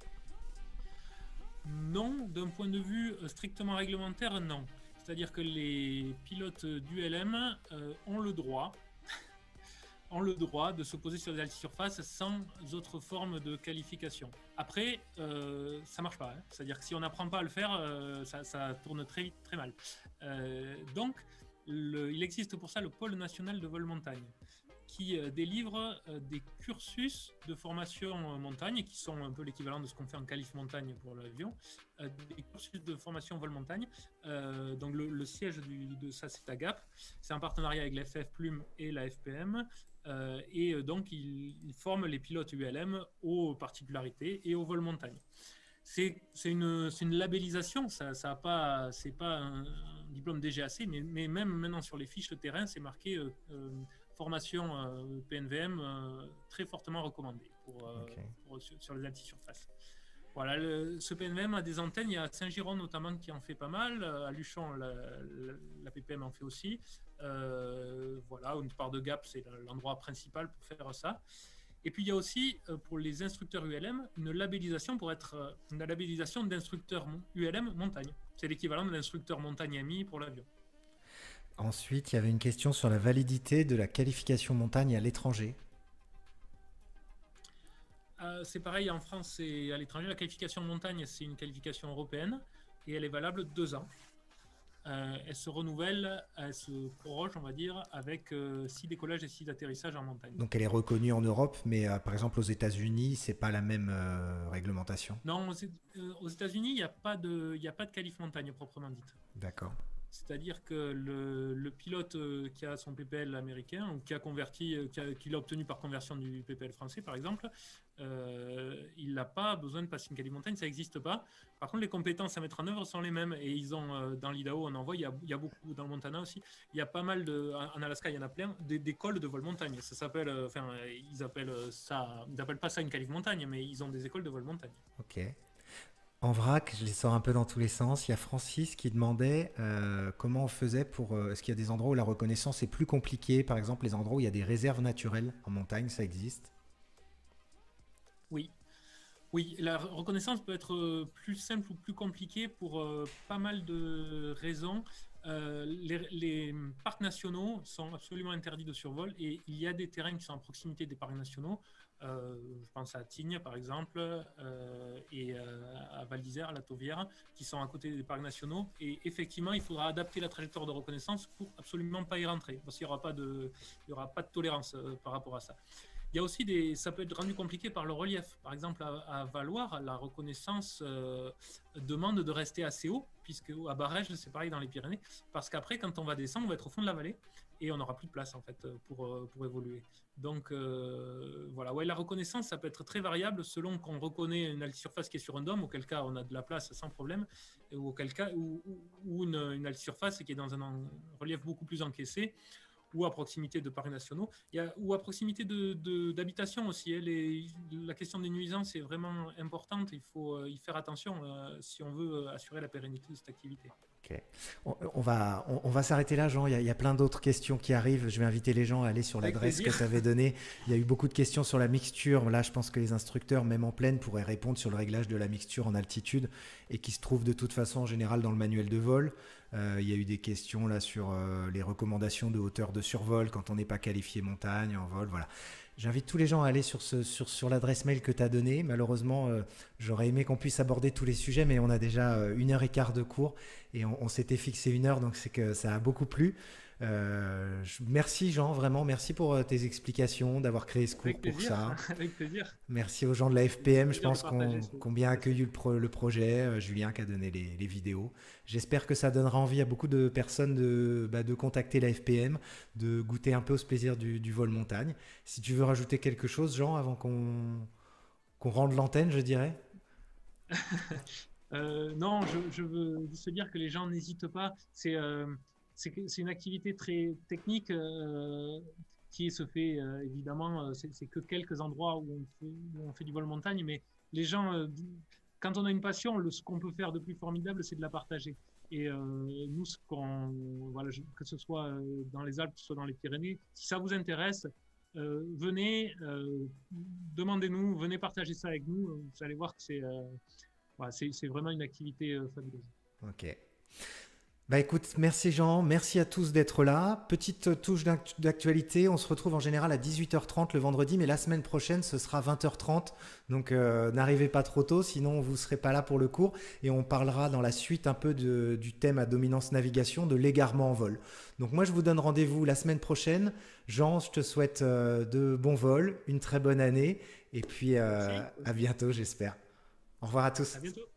Non, d'un point de vue strictement réglementaire, non. C'est-à-dire que les pilotes d'U L M euh, ont le droit ont le droit de se poser sur des altisurfaces sans autre forme de qualification. Après, euh, ça marche pas. Hein. C'est-à-dire que si on n'apprend pas à le faire, euh, ça, ça tourne très vite, très mal. Euh, donc, Le, il existe pour ça le pôle national de vol montagne qui euh, délivre euh, des cursus de formation euh, montagne qui sont un peu l'équivalent de ce qu'on fait en qualif montagne pour l'avion, euh, des cursus de formation vol montagne. Euh, donc le, le siège du, de ça c'est à Gap, c'est un partenariat avec la F F Plume et la F P M euh, et donc ils, ils forment les pilotes U L M aux particularités et au vol montagne. C'est, c'est, une, c'est une labellisation, ça, ça a pas, c'est pas un, un diplôme D G A C, mais, mais même maintenant sur les fiches de terrain, c'est marqué euh, euh, formation euh, P N V M euh, très fortement recommandée pour, euh, okay. pour, sur, sur les altisurfaces. Voilà, le, ce P N V M a des antennes, il y a Saint-Giron notamment qui en fait pas mal, à Luchon la, la, la P P M en fait aussi. Euh, voilà, une part de Gap, c'est l'endroit principal pour faire ça. Et puis il y a aussi pour les instructeurs U L M une labellisation pour être une labellisation d'instructeur U L M montagne. C'est l'équivalent de l'instructeur montagne A M I pour l'avion. Ensuite, il y avait une question sur la validité de la qualification montagne à l'étranger. Euh, c'est pareil en France et à l'étranger. La qualification montagne, c'est une qualification européenne et elle est valable deux ans. Euh, elle se renouvelle, elle se proroge, on va dire, avec euh, six décollages et six atterrissages en montagne. Donc elle est reconnue en Europe, mais euh, par exemple aux États-Unis, c'est pas la même euh, réglementation. Non, aux, euh, aux États-Unis, il n'y a pas de, il n'y a pas de qualif montagne proprement dite. D'accord. C'est-à-dire que le, le pilote qui a son P P L américain ou qui a converti, qui, a, qui l'a obtenu par conversion du P P L français, par exemple, euh, il n'a pas besoin de passer une qualif montagne, ça n'existe pas. Par contre, les compétences à mettre en œuvre sont les mêmes et ils ont dans l'Idaho, on en voit, il y a, il y a beaucoup dans le Montana aussi. Il y a pas mal de, en Alaska, il y en a plein d'écoles de vol montagne. Ça s'appelle, enfin, ils appellent ça, ils n'appellent pas ça une qualif montagne, mais ils ont des écoles de vol montagne. Ok. En vrac, je les sors un peu dans tous les sens. Il y a Francis qui demandait euh, comment on faisait pour... Euh, est-ce qu'il y a des endroits où la reconnaissance est plus compliquée? Par exemple, les endroits où il y a des réserves naturelles en montagne, ça existe? Oui. Oui, la reconnaissance peut être plus simple ou plus compliquée pour euh, pas mal de raisons. euh, les, les parcs nationaux sont absolument interdits de survol et il y a des terrains qui sont à proximité des parcs nationaux. Euh, je pense à Tignes, par exemple, euh, et euh, à Val d'Isère, à la Tauvière, qui sont à côté des parcs nationaux. Et effectivement, il faudra adapter la trajectoire de reconnaissance pour absolument pas y rentrer, parce qu'il n'y aura pas de, il y aura pas de tolérance euh, par rapport à ça. Il y a aussi des, ça peut être rendu compliqué par le relief. Par exemple, à, à Valloire, la reconnaissance euh, demande de rester assez haut, puisque à Barèges, c'est pareil dans les Pyrénées, parce qu'après, quand on va descendre, on va être au fond de la vallée et on n'aura plus de place en fait pour, pour évoluer. Donc euh, voilà, ouais, la reconnaissance, ça peut être très variable selon qu'on reconnaît une altisurface qui est sur un dôme, auquel cas on a de la place sans problème, ou auquel cas, ou, ou une, une altisurface qui est dans un relief beaucoup plus encaissé, ou à proximité de parcs nationaux, il y a, ou à proximité de, de, d'habitation aussi. Hein. Les, la question des nuisances est vraiment importante, il faut euh, y faire attention euh, si on veut assurer la pérennité de cette activité. Ok. On, on va, on, on va s'arrêter là, Jean. Il y, a, il y a plein d'autres questions qui arrivent. Je vais inviter les gens à aller sur l'adresse que tu avais donnée. Il y a eu beaucoup de questions sur la mixture. Là, je pense que les instructeurs, même en plaine, pourraient répondre sur le réglage de la mixture en altitude et qui se trouve de toute façon en général dans le manuel de vol. Euh, il y a eu des questions là sur euh, les recommandations de hauteur de survol quand on n'est pas qualifié montagne en vol. Voilà. J'invite tous les gens à aller sur, ce, sur, sur l'adresse mail que tu as donnée. Malheureusement, euh, j'aurais aimé qu'on puisse aborder tous les sujets, mais on a déjà euh, une heure et quart de cours et on, on s'était fixé une heure, donc c'est que ça a beaucoup plu. Euh, je, merci Jean, vraiment, merci pour euh, tes explications, d'avoir créé ce cours Avec pour ça. Avec plaisir. Merci aux gens de la F P M, je pense qu'on qu bien accueilli le, pro, le projet, euh, Julien qui a donné les, les vidéos. J'espère que ça donnera envie à beaucoup de personnes de, bah, de contacter la F P M, de goûter un peu au plaisir du, du vol montagne. Si tu veux rajouter quelque chose, Jean, avant qu'on qu'on rende l'antenne, je dirais. euh, non, je, je veux se dire que les gens n'hésitent pas. C'est euh, c'est une activité très technique euh, qui se fait euh, évidemment. C'est que quelques endroits où on, fait, où on fait du vol montagne, mais les gens, euh, quand on a une passion, le, ce qu'on peut faire de plus formidable, c'est de la partager. Et euh, nous, ce qu'on, voilà, que ce soit dans les Alpes, que ce soit dans les Pyrénées, si ça vous intéresse, euh, venez, euh, demandez-nous, venez partager ça avec nous. Vous allez voir que c'est euh, voilà, c'est vraiment une activité euh, fabuleuse. Ok. Bah écoute, merci Jean, merci à tous d'être là. Petite touche d'actualité, on se retrouve en général à dix-huit heures trente le vendredi, mais la semaine prochaine ce sera vingt heures trente, donc euh, n'arrivez pas trop tôt, sinon vous serez pas là pour le cours, et on parlera dans la suite un peu de, du thème à dominance navigation, de l'égarement en vol. Donc moi je vous donne rendez-vous la semaine prochaine. Jean, je te souhaite euh, de bons vols, une très bonne année, et puis euh, à bientôt j'espère. Au revoir à tous. À bientôt.